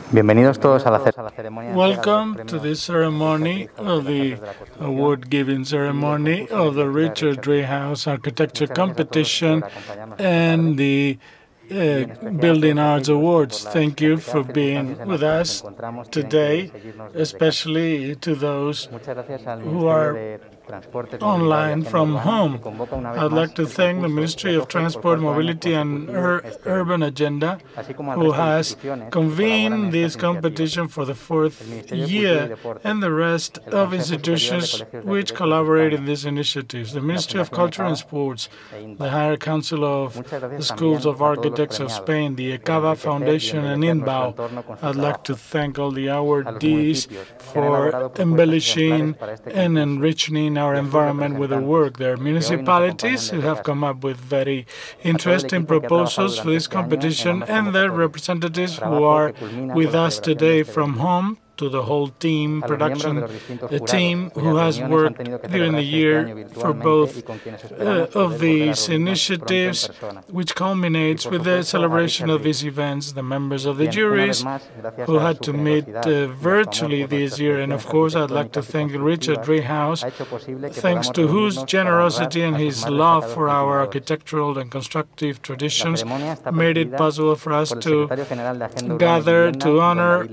Bienvenidos todos a la ceremonia. Welcome to this ceremony of the award-giving ceremony of the Richard Driehaus Architecture Competition and the Building Arts Awards. Thank you for being with us today, especially to those who are online from home. I'd like to thank the Ministry of Transport, Mobility and Urban Agenda, who has convened this competition for the fourth year, and the rest of institutions which collaborate in these initiatives. The Ministry of Culture and Sports, the Higher Council of the Schools of Architects of Spain, the ECAVA Foundation and INBAU. I'd like to thank all the awardees for embellishing and enriching our environment with their work. There are municipalities who have come up with very interesting proposals for this competition, and their representatives who are with us today from home, to the whole team, production team, who has worked during the year for both of these initiatives, which culminates with the celebration of these events, the members of the juries who had to meet virtually this year. And of course, I'd like to thank Richard Driehaus, thanks to whose generosity and his love for our architectural and constructive traditions made it possible for us to gather to honor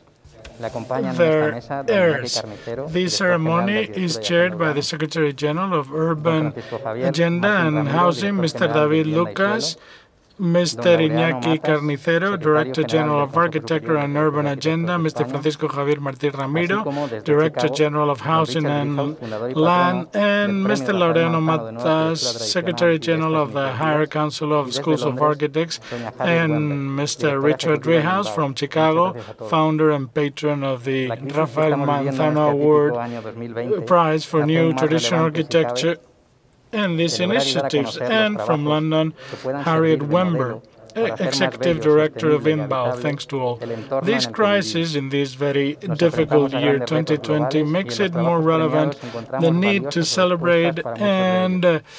their heirs. This ceremony is chaired by the Secretary General of Urban Agenda and Housing, Mr. David Lucas, Mr. Iñaki Carnicero, Director General of Architecture and Urban Agenda, Mr. Francisco Javier Martí Ramiro, Director General of Housing and Land, and Mr. Laureano Matas, Secretary General of the Higher Council of Schools of Architects, and Mr. Richard Driehaus from Chicago, founder and patron of the Rafael Manzano Award Prize for New Traditional Architecture and these initiatives, and from London, Harriet Wember, Executive Director of INBAU. Thanks to all. This crisis in this very difficult year, 2020, makes it more relevant the need to celebrate and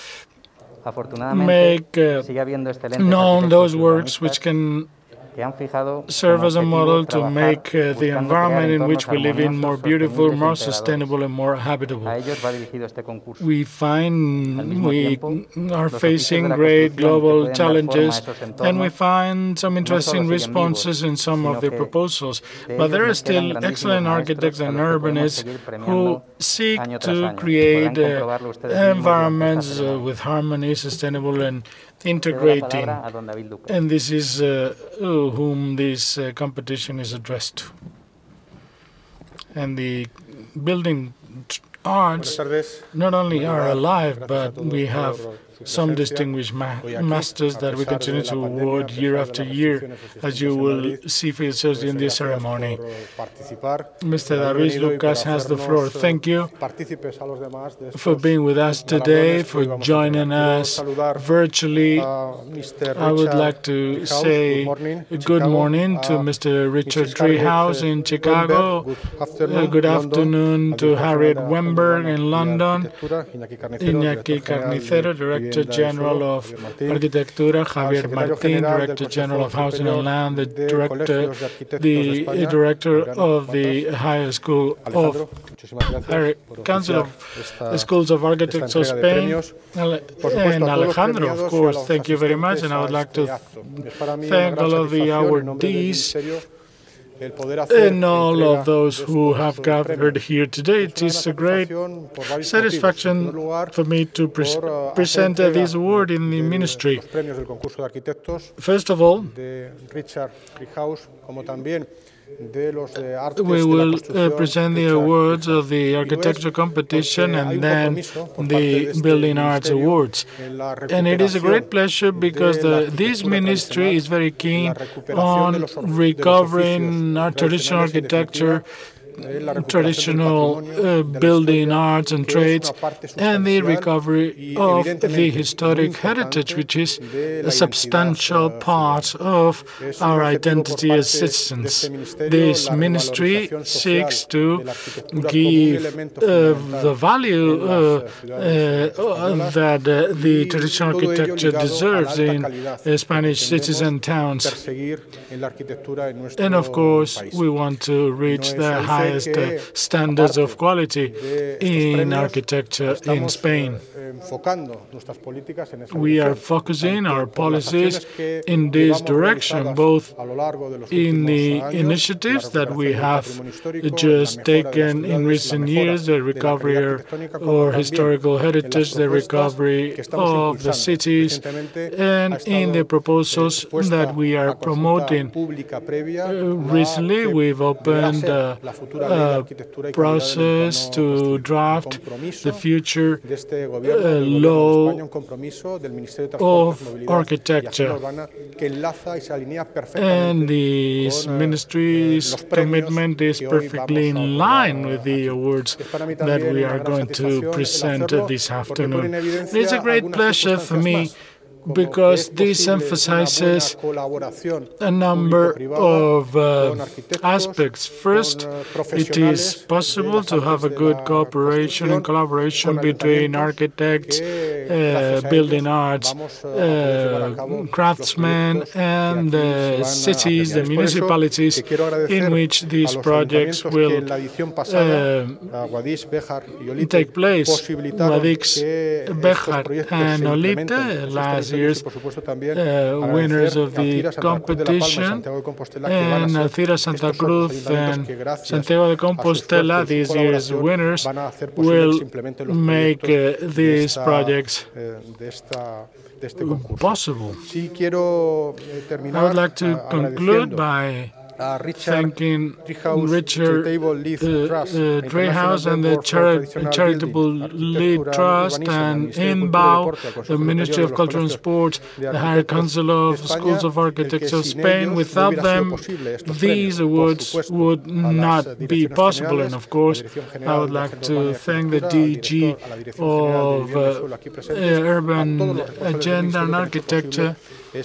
make known those works which can serve as a model to make the environment in which we live in more beautiful, more sustainable, and more habitable. We find we are facing great global challenges, and we find some interesting responses in some of the proposals. But there are still excellent architects and urbanists who seek to create environments with harmony, sustainable, and integrating, and this is whom this competition is addressed to. And the building arts not only are alive, but we have some distinguished masters that we continue to award year after year, as you will see for yourselves in this ceremony. Mr. David Lucas has the floor. Thank you for being with us today, for joining us virtually. I would like to say good morning to Mr. Richard Driehaus in Chicago, good afternoon to Harriet Wember in London, Iñaki Carnicero, Director General of Arquitectura, Javier Martín, Director General of Housing and Land, the Director of the Higher School of Council of Schools of Architects of Spain, and Alejandro, of course. Thank you very much, and I would like to thank all of the awardees and all of those who have gathered here today. It is a great satisfaction for me to present this award in the ministry. First of all, we will present the awards of the architecture competition and then the Building Arts Awards. And it is a great pleasure because this ministry is very keen on recovering our traditional architecture traditional building arts and trades, and the recovery of the historic heritage, which is a substantial part of our identity as citizens. This ministry seeks to give the value that the traditional architecture deserves in Spanish cities and towns. And of course, we want to reach the highest standards of quality in architecture in Spain. We are focusing our policies in this direction, both in the initiatives that we have just taken in recent years, the recovery or historical heritage, the recovery of the cities, and in the proposals that we are promoting. Recently, we've opened a process to draft the future law of architecture. And this ministry's commitment is perfectly in line with the awards that we are going to present this afternoon. It's a great pleasure for me because this emphasizes a number of aspects. First, it is possible to have a good cooperation and collaboration between architects, building arts, craftsmen, and the cities, the municipalities in which these projects will take place. Guadix, Béjar, and Olite, last year's winners of the competition, and Alcira, Santa Cruz, and Santiago de Compostela, this year's winners, will make these projects possible. I would like to conclude by thanking Richard Driehaus and the Charitable Lead Trust, and INBAU, the Ministry of Culture and Sports, the Higher Council of Schools of Architecture of Spain. Without them, these awards would not be possible. And of course, I would like to thank the DG of Urban Agenda and Architecture,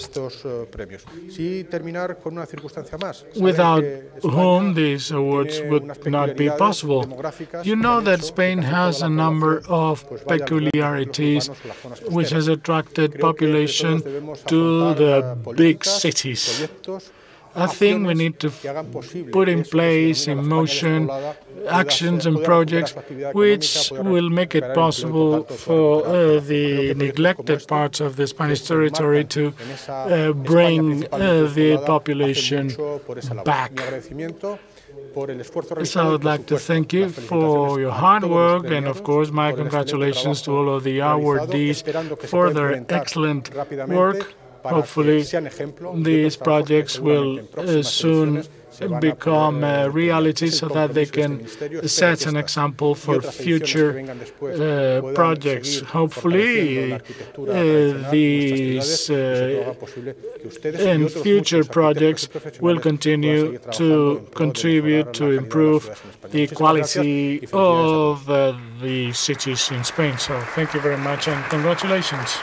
without whom these awards would not be possible. You know that Spain has a number of peculiarities which has attracted population to the big cities. I think we need to put in place, in motion, actions and projects which will make it possible for the neglected parts of the Spanish territory to bring the population back. So I would like to thank you for your hard work, and of course my congratulations to all of the awardees for their excellent work. Hopefully, these projects will soon become a reality so that they can set an example for future projects. Hopefully, these and future projects will continue to contribute to improve the quality of the cities in Spain. So thank you very much and congratulations.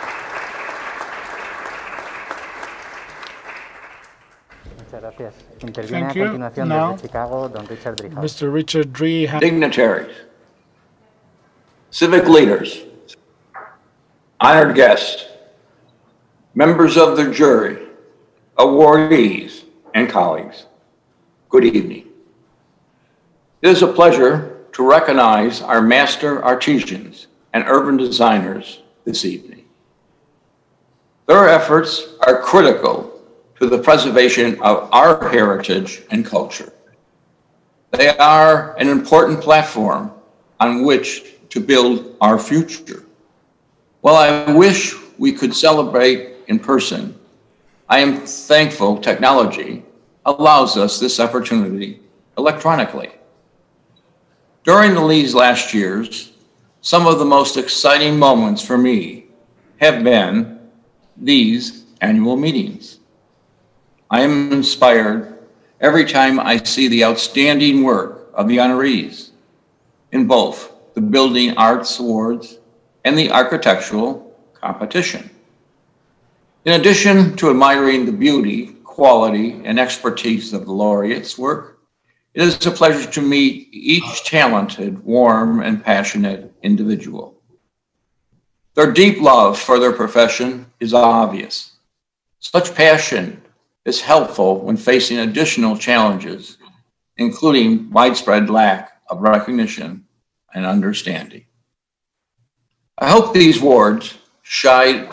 Thank you. Now, Mr. Richard Driehaus. Dignitaries, civic leaders, honored guests, members of the jury, awardees, and colleagues, good evening. It is a pleasure to recognize our master artisans and urban designers this evening. Their efforts are critical to the preservation of our heritage and culture. They are an important platform on which to build our future. While I wish we could celebrate in person, I am thankful technology allows us this opportunity electronically. During these last years, some of the most exciting moments for me have been these annual meetings. I am inspired every time I see the outstanding work of the honorees in both the Building Arts Awards and the Architectural Competition. In addition to admiring the beauty, quality, and expertise of the laureates' work, it is a pleasure to meet each talented, warm, and passionate individual. Their deep love for their profession is obvious. Such passion is helpful when facing additional challenges, including widespread lack of recognition and understanding. I hope these awards shine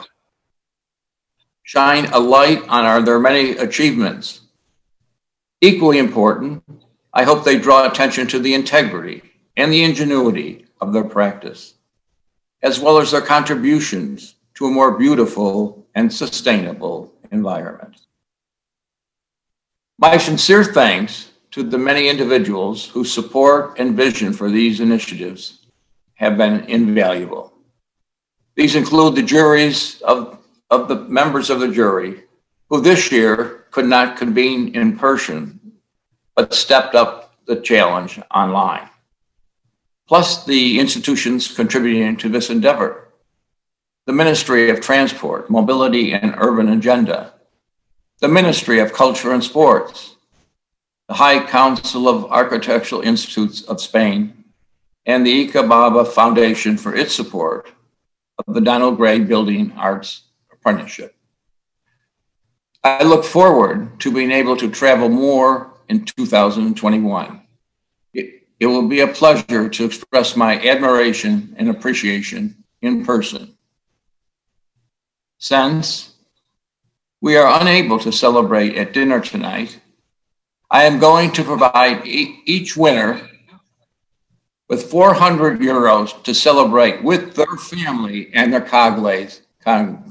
a light on their many achievements. Equally important, I hope they draw attention to the integrity and the ingenuity of their practice, as well as their contributions to a more beautiful and sustainable environment. My sincere thanks to the many individuals whose support and vision for these initiatives have been invaluable. These include the juries of the members of the jury who this year could not convene in person, but stepped up the challenge online. Plus the institutions contributing to this endeavor: the Ministry of Transport, Mobility and Urban Agenda, the Ministry of Culture and Sports, the High Council of Architectural Institutes of Spain, and the Icababa Foundation for its support of the Donald Gray Building Arts Apprenticeship. I look forward to being able to travel more in 2021. It will be a pleasure to express my admiration and appreciation in person. Since we are unable to celebrate at dinner tonight, I am going to provide each winner with 400 euros to celebrate with their family and their colleagues and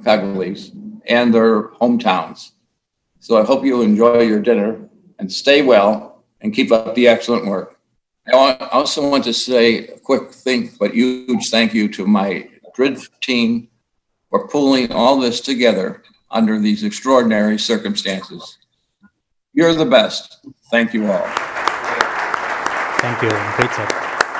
their hometowns. So I hope you enjoy your dinner and stay well and keep up the excellent work. I also want to say a quick huge thank you to my Madrid team for pulling all this together under these extraordinary circumstances. You're the best. Thank you all. Thank you, Richard.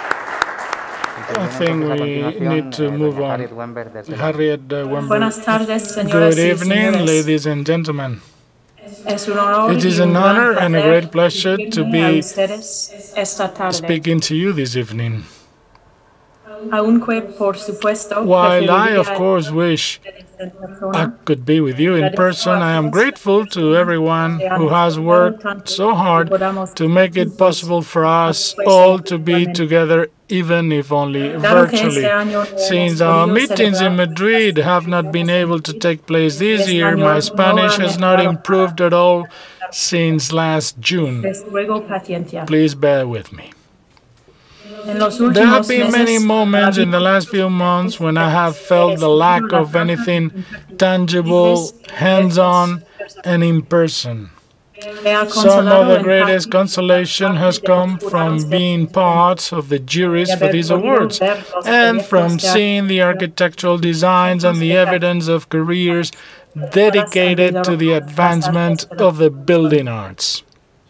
I think we need to move on. Harriet Wember. Buenas tardes, Good señoras y evening, señores. ladies and gentlemen. Es un honor It is y an un honor gran and a placer great pleasure to dirigirme a be ustedes esta tarde. speaking to you this evening. Aunque, por supuesto, While I, of preferiría course, wish en I persona, could be with you in person, I am grateful to everyone who has worked so hard to make it possible for us all to be together, even if only virtually. Since our meetings in Madrid have not been able to take place this year, my Spanish has not improved at all since last June. les ruego paciencia. Please bear with me. En los There have últimos been many meses, moments in the last few months when I have felt the lack of anything tangible, hands-on, and in person. Some of the greatest consolation has come from being part of the juries for these awards and from seeing the architectural designs and the evidence of careers dedicated to the advancement of the building arts.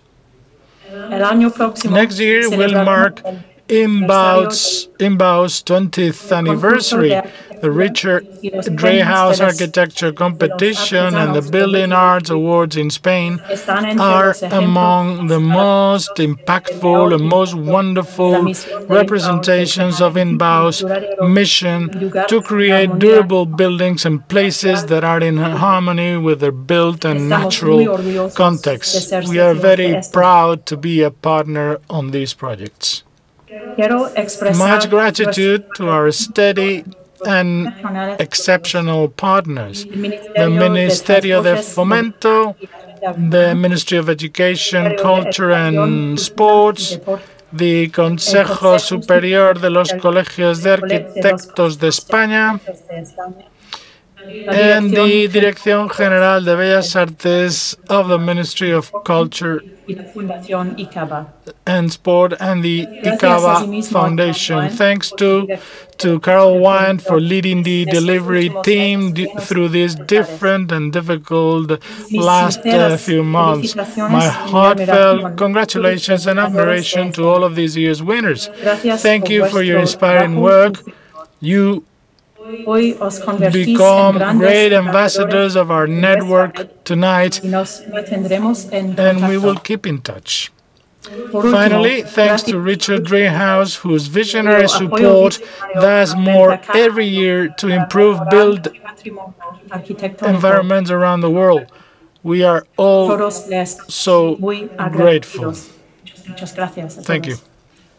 Next year will mark INBAU's 20th anniversary. The Richard Driehaus Architecture Competition and the Building Arts Awards in Spain are among the most impactful and most wonderful representations of INBAU's mission to create durable buildings and places that are in harmony with their built and natural context. We are very proud to be a partner on these projects. Much gratitude to our steady and exceptional partners, the Ministerio de Fomento, the Ministry of Education, Culture and Sports, the Consejo Superior de los Colegios de Arquitectos de España, and the Dirección General de Bellas Artes of the Ministry of Culture y la Fundación ICABA. and Sport and the Gracias ICABA asimismo a Foundation. Carol Wine Thanks to Carol Wine for leading the delivery team through these different and difficult last few months. My heartfelt congratulations and admiration to all of this year's winners. Thank you for your inspiring work. You Hoy os convertís en become grandes great embajadores ambassadors of our network tonight, y nos mantendremos en and we contacto. will keep in touch. Por último, Finally, thanks to gracias Richard Dreyhaus, whose visionary support does more every year to improve built arquitectónico. environments around the world. We are all Todos les so muy grateful. agradecidos. Muchas gracias a Thank you. todos.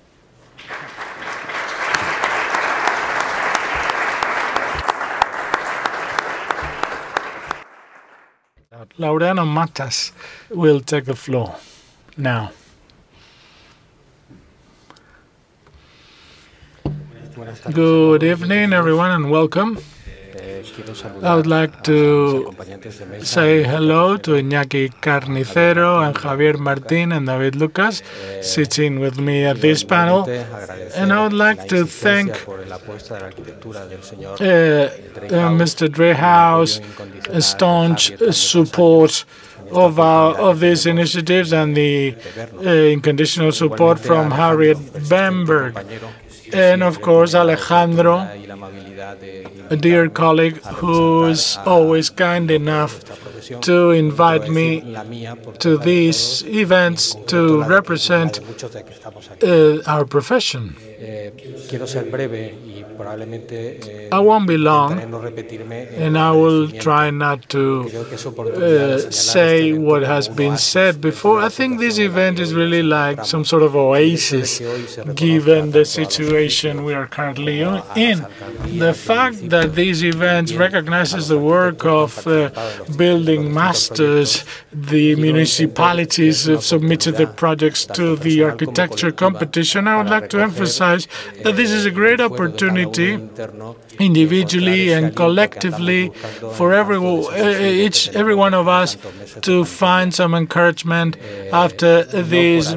Laureano Matas will take the floor now. Good evening, everyone, and welcome. I would like to say hello to Iñaki Carnicero and Javier Martín and David Lucas sitting with me at this panel. And I would like to thank Mr. Dreyhaus' staunch support of these initiatives and the unconditional support from Harriet Bamberg. And of course, Alejandro, a dear colleague who is always kind enough to invite me to these events to represent our profession. I won't be long, and I will try not to say what has been said before. I think this event is really like some sort of oasis, given the situation we are currently in. The fact that these events recognizes the work of building masters, the municipalities have submitted their projects to the architecture competition. I would like to emphasize that this is a great opportunity, individually and collectively, for every one of us to find some encouragement after these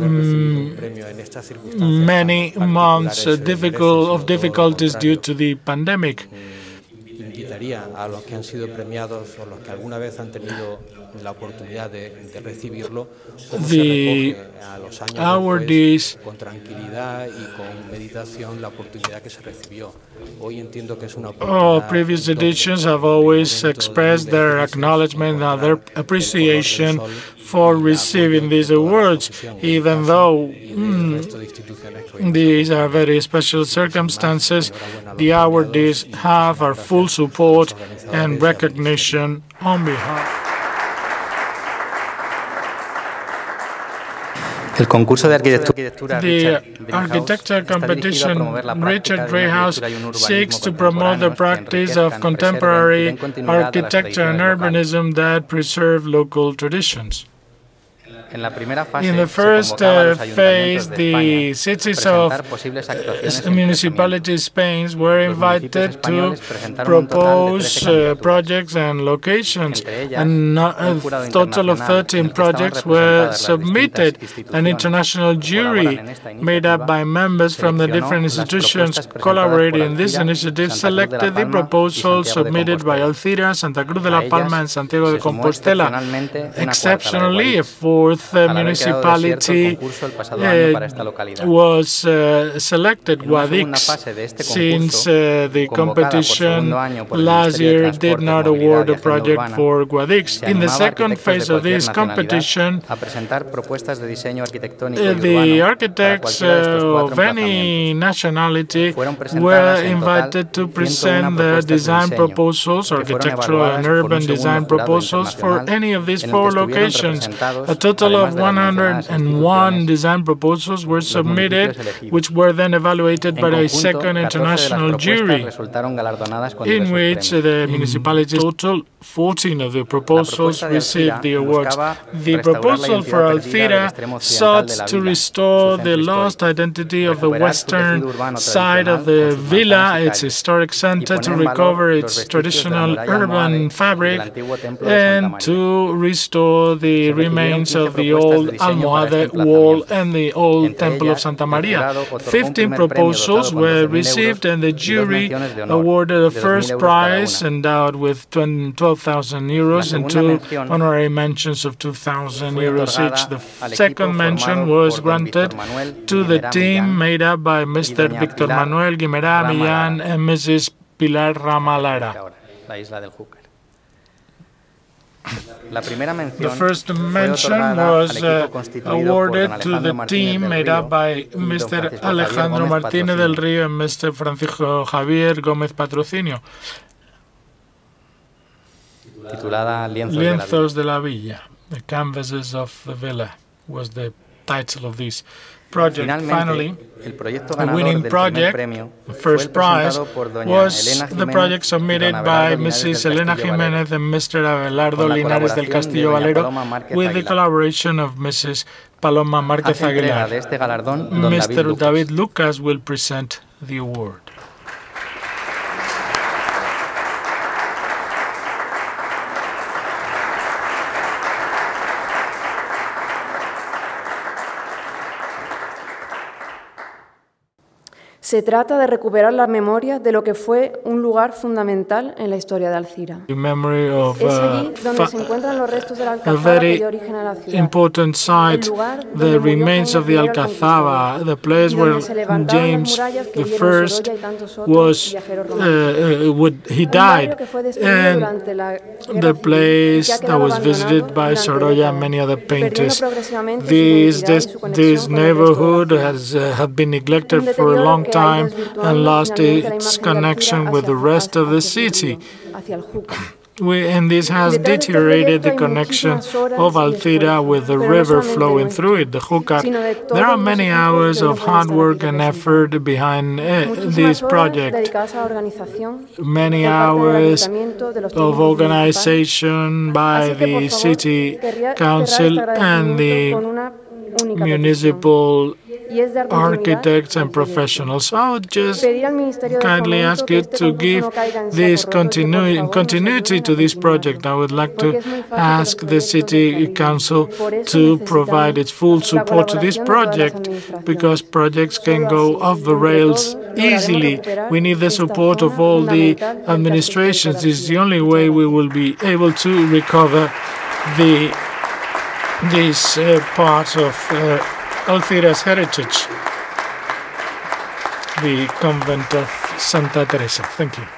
many months of difficulties due to the pandemic. Invitaría a los que han sido premiados o los que alguna vez han tenido la oportunidad de recibirlo, cómo se recoge a los años después, con tranquilidad y con meditación, la oportunidad que se recibió. Hoy entiendo que es una oportunidad. Previous editions have always expressed their acknowledgement and their appreciation for receiving these awards, even though these are very special circumstances. The awardees have our full support and recognition on behalf. El concurso de arquitectura The architecture competition Richard Dreyhaus seeks to promote the practice of contemporary architecture and urbanism that preserve local traditions. In the first phase, the cities of municipalities Spain were invited to propose projects and locations, and a total of 13 projects were submitted. An international jury made up by members from the different institutions collaborating in this initiative selected the proposals submitted by Alcira, Santa Cruz de la Palma, and Santiago de Compostela. Exceptionally, a fourth municipality was selected, Guadix, since the competition last year did not award a project for Guadix. In the second phase of this competition, the architects of any nationality were invited to present their design proposals, architectural and urban design proposals, for any of these four locations. A total total of 101 design proposals were submitted, which were then evaluated by a second international jury, in which the municipalities total 14 of the proposals received the awards. The proposal for Alcira sought to restore the lost identity of the western side of the villa, its historic center, to recover its traditional urban fabric, and to restore the remains of the old Almohade wall and the old Temple of Santa Maria. 15 proposals were received, and the jury awarded a first prize endowed with 12,000 euros and 2 honorary mentions of 2,000 euros each. The second mention was granted to the team made up by Mr. Víctor Manuel Guimerá Millán and Mrs. Pilar Ramalara. The first mention was awarded to the team made up by Mr. Alejandro Martínez del Río and Mr. Francisco Javier Gómez Patrocinio. Lienzos de la Villa, the canvases of the villa, was the title of this project. Finally, the winning project, the first prize, was the project submitted by Mrs. Elena Jiménez and Mr. Abelardo Linares del Castillo Valero, with the collaboration of Mrs. Paloma Márquez Aguilar. Mr. David Lucas will present the award. Se trata de recuperar la memoria de lo que fue un lugar fundamental en la historia de Alcira. Es allí donde se encuentran los restos de la Alcazaba que dio origen a la ciudad. Important site, the remains of the Alcazaba, the place where James I was, he died, and the place that was visited by Sorolla and many other painters. This neighborhood had been neglected for a long time and lost its connection with the rest of the city. And this has deteriorated the connection of Alcira with the river flowing through it, the Júcar. There are many hours of hard work and effort behind this project. Many hours of organization by the city council and the municipal architects and professionals. I would just kindly ask you to give this continuity to this project. I would like to ask the City Council to provide its full support to this project, because projects can go off the rails easily. We need the support of all the administrations. This is the only way we will be able to recover this part of Alcira's heritage, the convent of Santa Teresa. Thank you.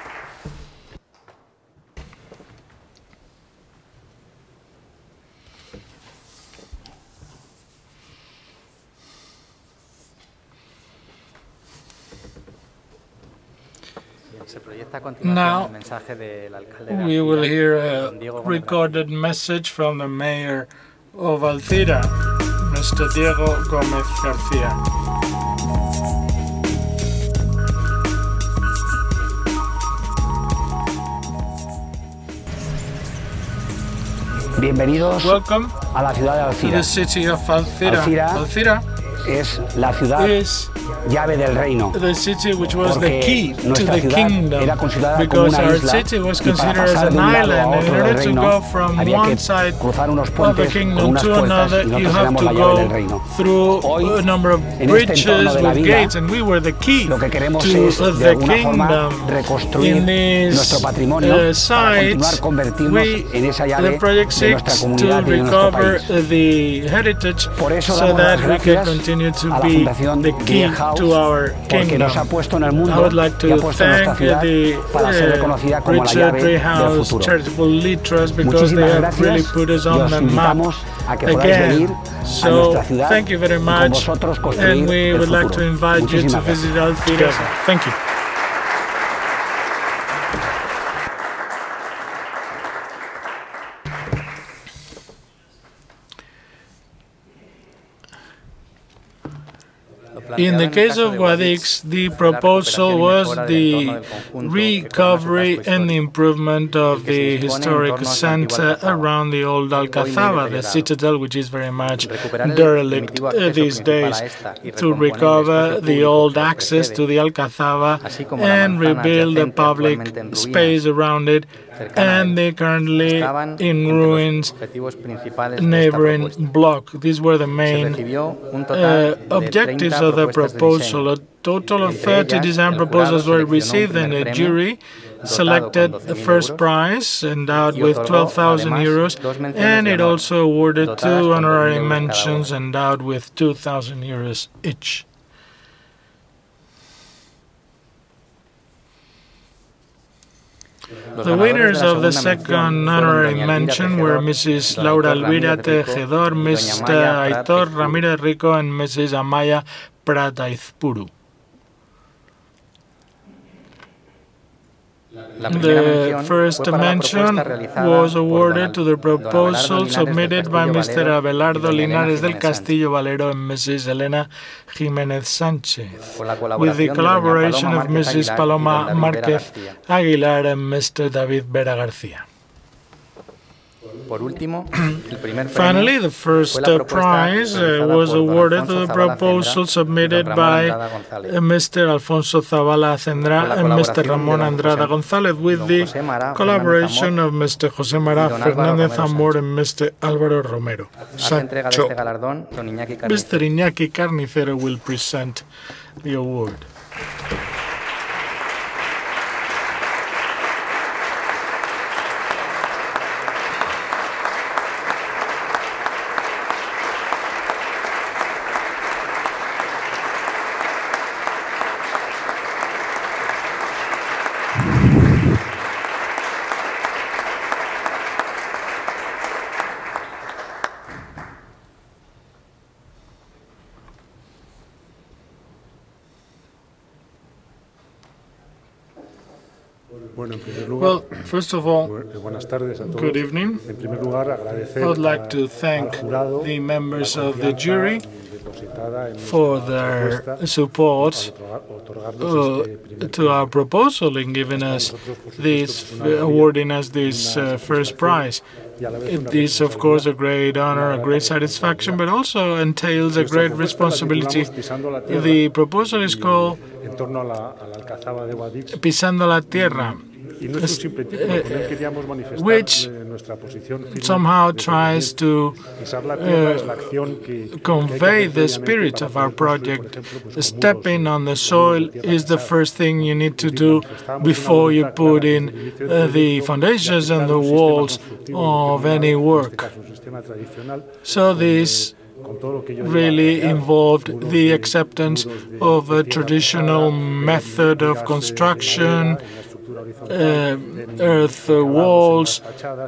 Now, we will hear a recorded message from the mayor of Alcira, Mr. Diego Gómez García. Bienvenidos a la ciudad de Alcira. Alcira es la ciudad llave del reino, porque nuestra ciudad era considerada como una isla, y para pasar de un lado a otro del reino había que cruzar unos puentes con unas puertas, y nosotros éramos la llave del reino. Hoy, en este entorno de la villa, lo que queremos es de alguna forma reconstruir nuestro patrimonio para continuar convertirnos en esa llave de nuestra comunidad y de nuestro país. Por eso damos las gracias a la Fundación Villa House, porque nos ha puesto en el mundo y ha puesto en nuestra ciudad para ser reconocida como la llave del futuro. Muchísimas gracias y os invitamos a que podáis venir a nuestra ciudad y con vosotros construir el futuro. Muchísimas gracias. In the case of Guadix, the proposal was the recovery and the improvement of the historic center around the old Alcazaba, the citadel, which is very much derelict these days, to recover the old access to the Alcazaba and rebuild the public space around it and the currently in ruins neighboring block. These were the main objectives of the proposal. A total of 30 design proposals were received, and the jury selected the first prize, endowed with 12,000 euros, and it also awarded 2 honorary mentions endowed with 2,000 euros each. The winners of the second honorary mention were Mrs. Laura Elvira Tejedor, Mr. Aitor Ramirez Rico, and Mrs. Amaya Prataizpuru. The first mention was awarded to the proposal submitted by Mr. Abelardo Linares del Castillo Valero and Mrs. Elena Jiménez Sánchez, with the collaboration of Mrs. Paloma Márquez Aguilar and Mr. David Vera García. Finally, the first prize was awarded to the proposal submitted by Mr. Alfonso Zavala Acendra and Mr. Ramón Andrada González, with the collaboration of Mr. José Mara Fernández Amor and Mr. Álvaro Romero Sancho. Mr. Iñaki Carnicero will present the award. Well, first of all, good evening. I would like to thank the members of the jury for their support to our proposal in giving us this, awarding us this first prize. It is, of course, a great honor, a great satisfaction, but also entails a great responsibility. The proposal is called Pisando la Tierra, which somehow tries to convey the spirit of our project. Stepping on the soil is the first thing you need to do before you put in the foundations and the walls of any work. So this really involved the acceptance of a traditional method of construction, earth walls,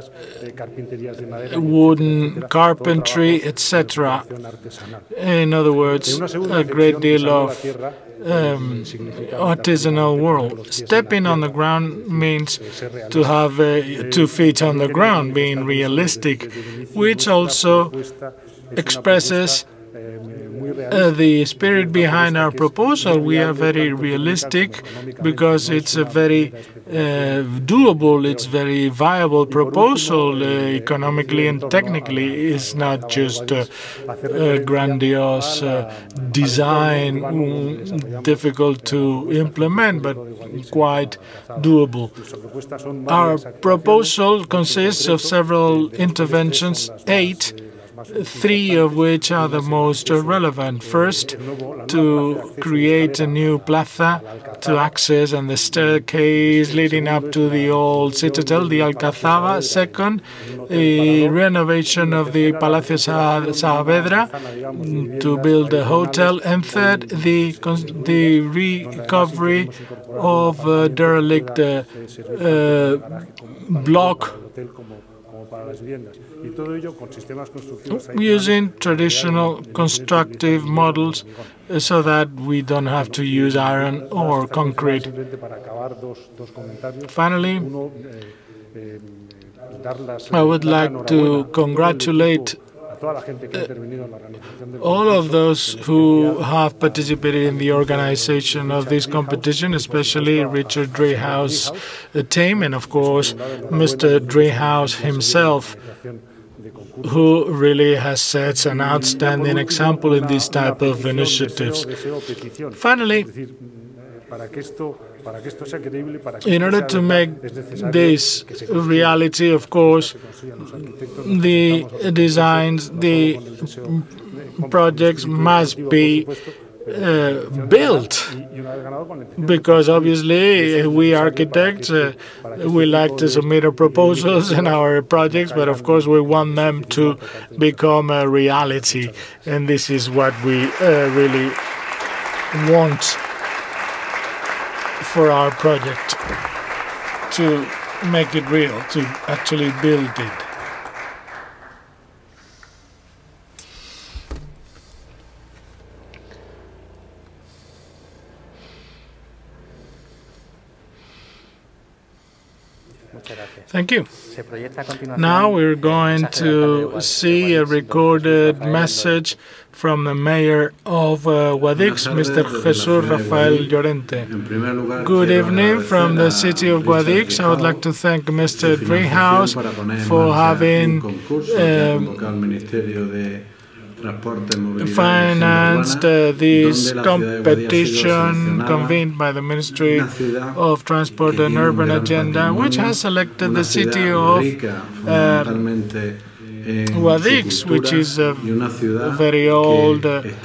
wooden carpentry, etc. In other words, a great deal of artisanal work. Stepping on the ground means to have 2 feet on the ground, being realistic, which also expresses the spirit behind our proposal. We are very realistic because it's a very doable, it's very viable proposal economically and technically. It's not just a grandiose design, difficult to implement, but quite doable. Our proposal consists of several interventions, 8, 3 of which are the most relevant. First, to create a new plaza to access and the staircase leading up to the old citadel, the Alcazaba. Second, the renovation of the Palacio Saavedra to build a hotel. And third, the recovery of a derelict block, using traditional constructive models so that we don't have to use iron or concrete. Finally, I would like to congratulate all of those who have participated in the organization of this competition, especially Richard Driehaus' team, and of course Mr. Driehaus himself, who really has set an outstanding example in this type of initiatives. Finally, in order to make this reality, of course, the designs, the projects must be built, because obviously we architects, we like to submit our proposals and our projects, but of course we want them to become a reality, and this is what we really want for our project, to make it real, to actually build it. Thank you. Now we're going to see a recorded message from the mayor of Guadix, Mr. Jesús Rafael Llorente. Good evening from the city of Guadix. I would like to thank Mr. Driehaus for having financed this competition convened by the Ministry of Transport and Urban Agenda, which has selected the city of Guadix, which is a very old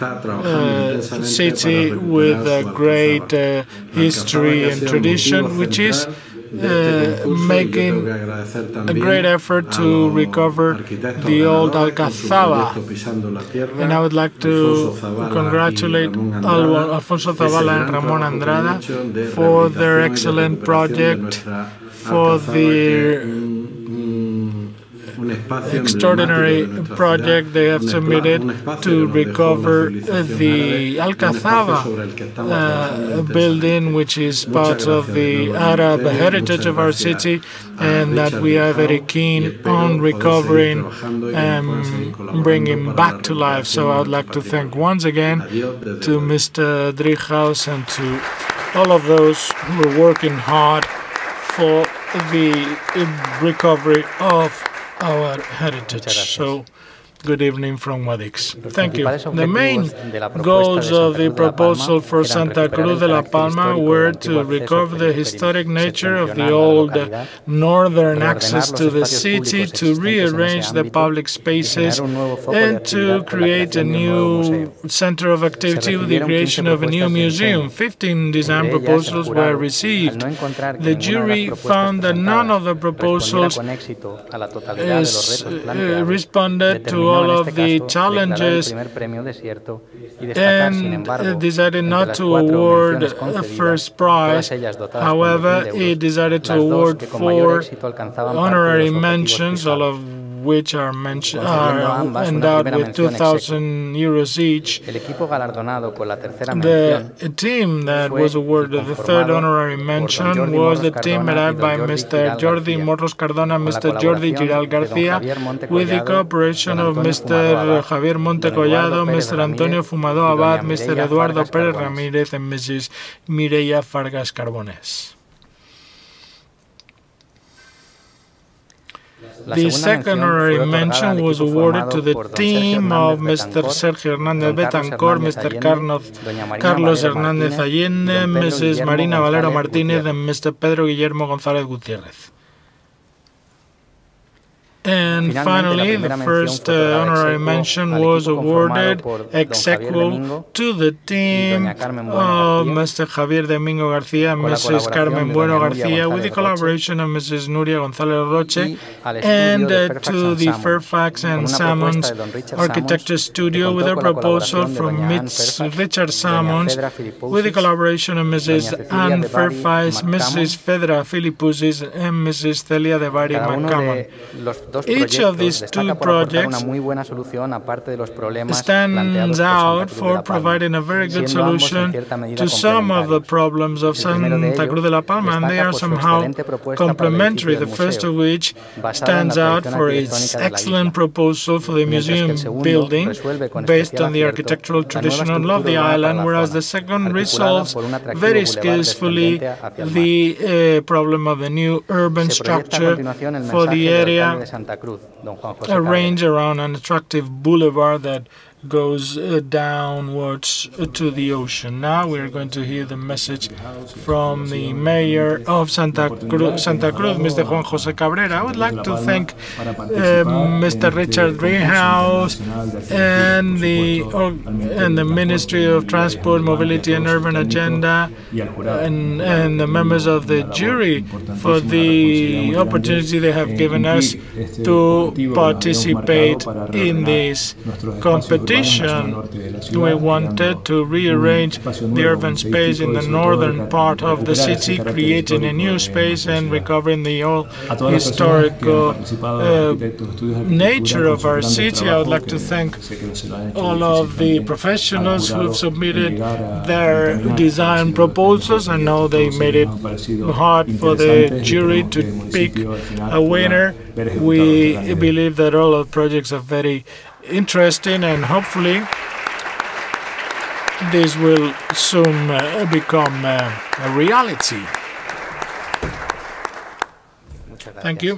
city with a great history and tradition, which is making a great effort to recover the old Alcazaba. And I would like to congratulate Alfonso Zavala and Ramón Andrada for their excellent project, for their extraordinary project they have submitted to recover the Alcazaba building, which is part of the Arab heritage of our city, and that we are very keen on recovering and bringing back to life. So I would like to thank once again to Mr. Driehaus and to all of those who are working hard for the recovery of our heritage. So, good evening from Guadix. Thank you. The main goals of the proposal for Santa Cruz de la Palma were to recover the historic nature of the old northern access to the city, to rearrange the public spaces, and to create a new center of activity with the creation of a new museum. 15 design proposals were received. The jury found that none of the proposals responded to all of the challenges, and decided not to award a first prize. However, it decided to award 4 honorary mentions, all of which are endowed with 2,000 euros each. The team that was awarded the 3rd honorary mention was the team led by Mr. Jordi Morros Cardona, Mr. Jordi Giral García, with the cooperation of Mr. Javier Monte Collado, Mr. Antonio Fumado Abad, Mr. Eduardo Pérez Ramírez, and Mrs. Mireia Fargas Carbones. The 2nd honorary mention was awarded to the team of Mr. Sergio Hernández Betancor, Mr. Carlos Hernández Allende, Mrs. Marina Valero Martínez, and Mr. Pedro Guillermo González Gutiérrez. And finally, the 1st honorary mention was awarded ex aequo to the team of Mr. Javier Domingo García and Mrs. Carmen Bueno García, with the collaboration of Mrs. Nuria González Roche, and to the Fairfax and Salmons Architecture Studio with a proposal from Richard Salmons, with the collaboration of Mrs. Anne Fairfax, Mrs. Fedra Filipousis, and Mrs. Celia de Bari McCammon. Each of these two projects stands out for providing a very good solution to some of the problems of Santa Cruz de la Palma, and they are somehow complementary. The first of which stands out for its excellent proposal for the museum building based on the architectural tradition of the island, whereas the second resolves very skillfully the problem of the new urban structure for the area arranged around an attractive boulevard that goes downwards to the ocean. Now we are going to hear the message from the mayor of Santa Cruz, Mr. Juan José Cabrera. I would like to thank Mr. Richard Driehaus and the Ministry of Transport, Mobility and Urban Agenda and the members of the jury for the opportunity they have given us to participate in this competition. We wanted to rearrange the urban space in the northern part of the city, creating a new space and recovering the old historical nature of our city. I would like to thank all of the professionals who have submitted their design proposals. I know they made it hard for the jury to pick a winner. We believe that all of the projects are very interesting, and hopefully this will soon become a reality. Thank you.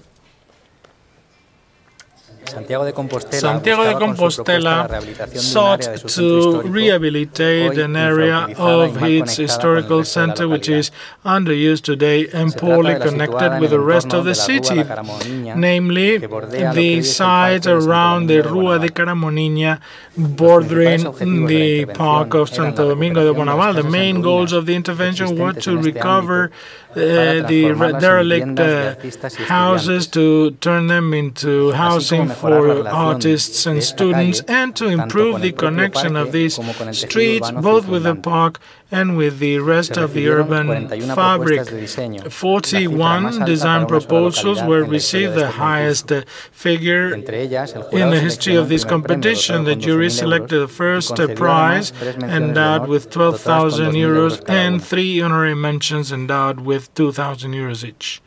Santiago de Compostela sought to rehabilitate an area of its historical center which is underused today and poorly connected with the rest of the city, namely the site around the Rua de Caramoniña bordering the park of Santo Domingo de Bonaval. The main goals of the intervention were to recover the derelict houses, to turn them into housing for artists and students, and to improve the connection of these streets both with the park and with the rest of the urban fabric. 41 design proposals were received, the highest figure in the history of this competition. The jury selected the first prize, endowed with 12,000 euros, and 3 honorary mentions endowed with 2,000 euros each.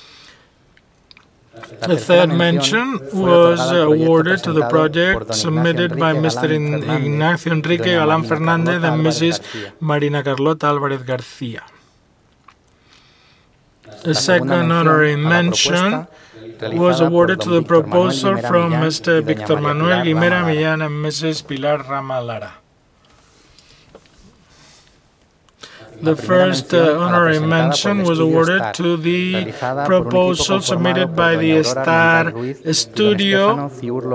The third mention was awarded to the project submitted by Mr. Ignacio Enrique Galán Fernández and Mrs. Marina Carlota Álvarez García. The second honorary mention was awarded to the proposal from Mr. Víctor Manuel Guimera Millán and Mrs. Pilar Rama Lara. The first honorary mention was awarded to the proposal submitted by the Star Studio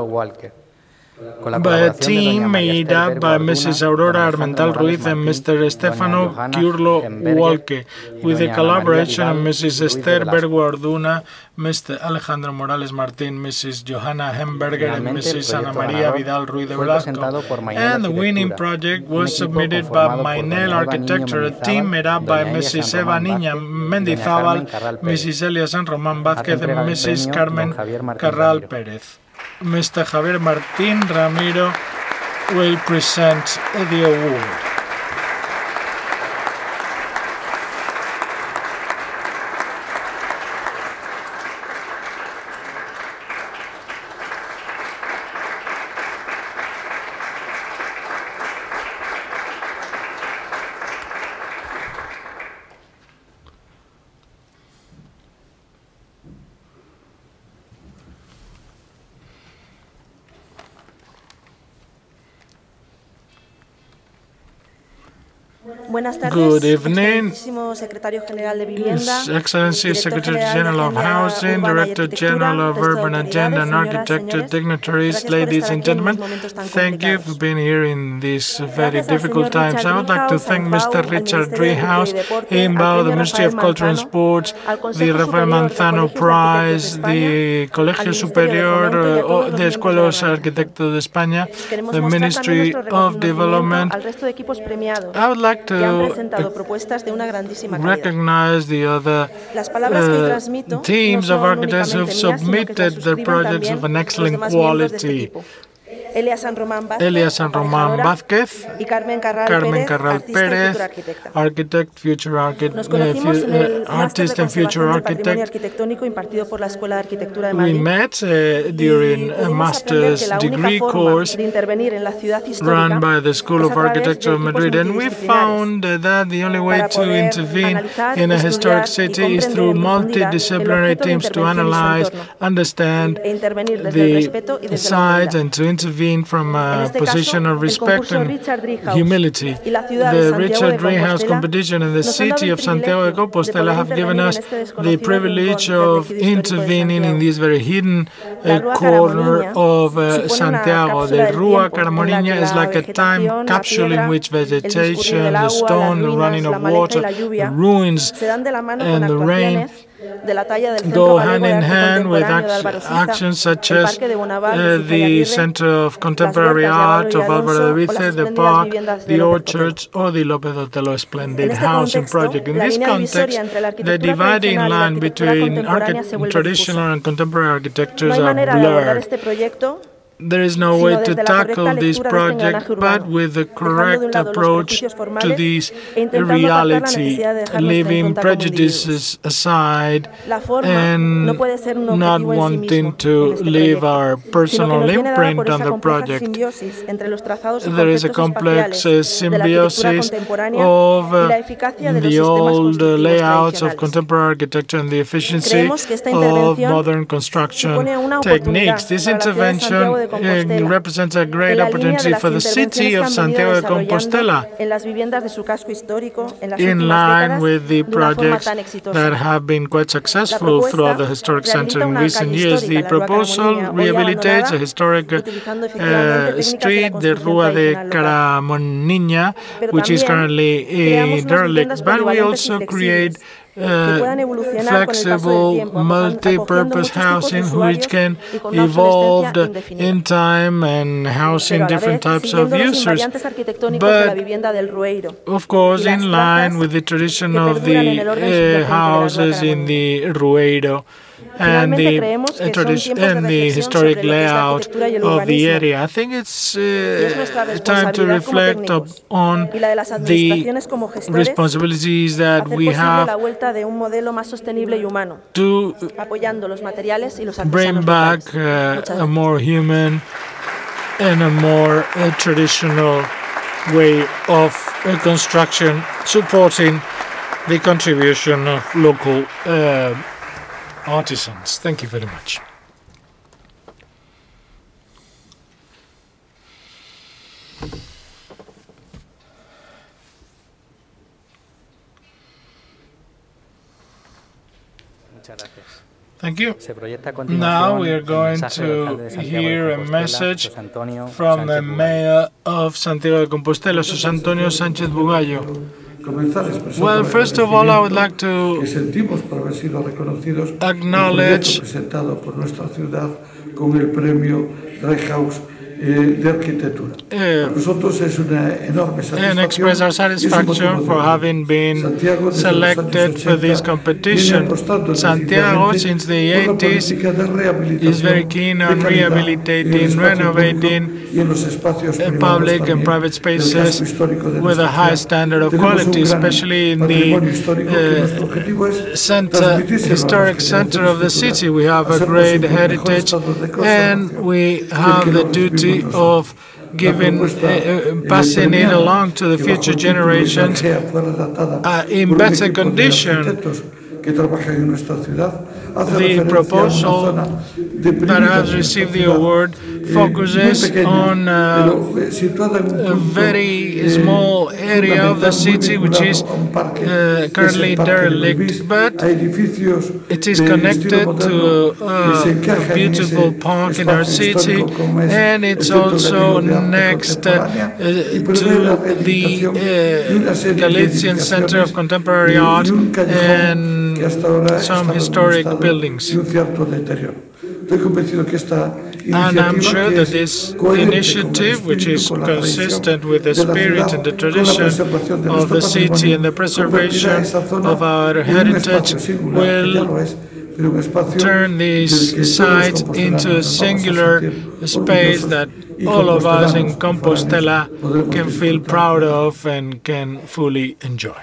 by a team made up by Mrs. Aurora Armental Ruiz and Mr. Stefano Giurlo Walke, with the collaboration of Mrs. Esther Bergua Orduna, Mr. Alejandro Morales Martín, Mrs. Johanna Hemberger, and Mrs. Ana Maria Vidal Ruiz de Velasco. And the winning project was submitted by Mainel Architecture, a team made up by Mrs. Eva Niña Mendizábal, Mrs. Elia San Román Vázquez, and Mrs. Carmen Carral Pérez. Mr. Javier Martín Ramiro will present the award. Good evening, His Excellency Secretary General of Housing, Director General of Urban Agenda and Architecture, dignitaries, ladies and gentlemen, thank you for being here in these very difficult times. I would like to thank Mr. Richard Driehaus, INBAU, the Ministry of Culture and Sports, the Rafael Manzano Prize, the Colegio Superior de Escuelas Arquitectos de España, the Ministry of Development. I would like like to recognize the other teams of architects who have submitted their projects of an excellent quality. Elia San Román Vázquez y Carmen Carral Pérez, architect, future artist and future architect. We met during a master's degree course run by the School of Architecture of Madrid, and we found that the only way to intervene in a historic city is through multidisciplinary teams to analyze, understand the sites, and to intervene from a position of respect and humility. The Richard Driehaus competition and the city of Santiago de Compostela have given us the privilege of intervening in this very hidden corner of Santiago. The Rua Caramoniña is like a time capsule in which vegetation, the stone, the running of water, the ruins, and the rain go hand in hand with actions such as the Center of Contemporary Art of Álvaro de Vice, the park, the orchards, or the López Otelo Splendid Housing Project. In this context, the dividing line between traditional and contemporary architectures are blurred. There is no way to tackle this project but with the correct approach to this reality, leaving prejudices aside and not wanting to leave our personal imprint on the project. There is a complex symbiosis of the old layouts of contemporary architecture and the efficiency of modern construction techniques. This intervention represents a great opportunity for the city of Santiago de Compostela, in line with the projects that have been quite successful throughout the historic center in recent years. The proposal rehabilitates a historic street, the Rua de Caramoniña, which is currently derelict, but we also create flexible, multi-purpose housing which can evolve in time and housing different types of users. But, of course, in line with the tradition of the houses in the Rueiro and the historic layout of the area. I think it's time to reflect on the responsibilities that we have to bring back a more human and a more traditional way of construction, supporting the contribution of local artisans. Thank you very much. Thank you. Now we are going to hear a message from the Mayor of Santiago de Compostela, José Antonio Sánchez Bugallo. Well, first of all, I would like to acknowledge and express our satisfaction for having been selected for this competition. Santiago, since the 80s, is very keen on rehabilitating, renovating public and private spaces with a high standard of quality, especially in the historic center of the city. We have a great heritage, and we have the duty of passing it along to the future generations in better condition. The proposal that has received the award focuses on a very small area of the city which is currently derelict, but it is connected to a beautiful park in our city, and it's also next to the Galician Center of Contemporary Art and some historic buildings. And I'm sure that this initiative, which is consistent with the spirit and the tradition of the city and the preservation of our heritage, will turn these sites into a singular space that all of us in Compostela can feel proud of and can fully enjoy,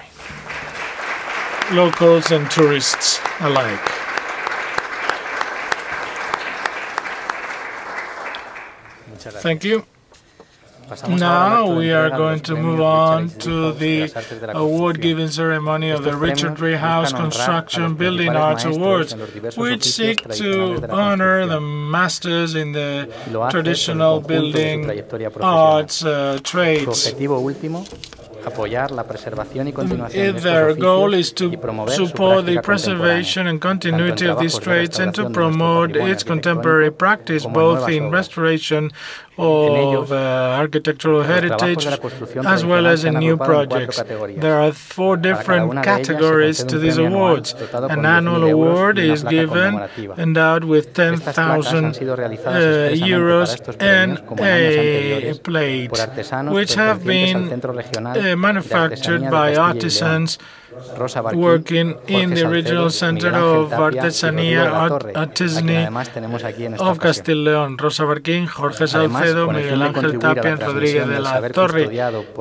locals and tourists alike. Thank you. Now we are going to move on to the award-giving ceremony of the Richard Driehaus Construction Building Arts Awards, which seek to honor the masters in the traditional building arts trades. Their goal is to support the preservation and continuity of these trades and to promote its contemporary practice, both in restoration of architectural heritage as well as in new projects. There are 4 different categories to these awards. An annual award is given, endowed with 10,000 euros and a plate, which have been manufactured by artisans working in the regional center of Artesanía of Castile León. Rosa Barquín, Jorge Salcedo, Miguel Ángel Tapia, and Rodríguez de la Torre.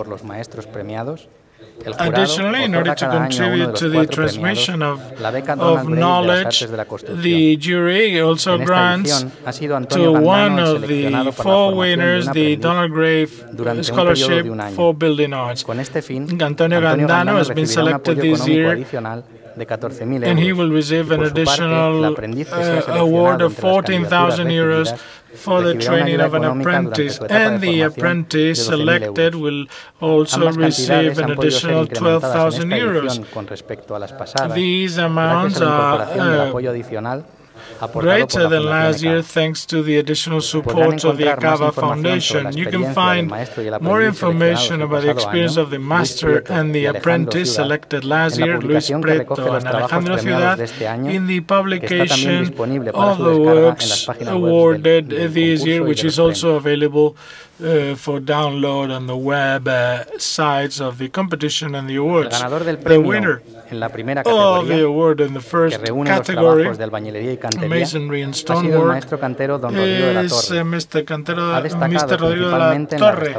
Additionally, in order to contribute to the transmission of knowledge, the jury also grants to one of the 4 winners the Donald Grave Scholarship for Building Arts. Antonio Gandano has been selected this year, and he will receive an additional award of 14,000 euros for the training of an apprentice, and the apprentice selected will also receive an additional 12,000 euros. These amounts are greater than last year thanks to the additional support of the Acaba Foundation. You can find more information about the experience of the master and the apprentice selected last year, Luis Preto and Alejandro Ciudad, in the publication of the works awarded this year, which is also available for download on the web sites of the competition and the awards. The winner of the award in the first category, Masonry and Stonework, is Mr. Rodrigo de la Torre,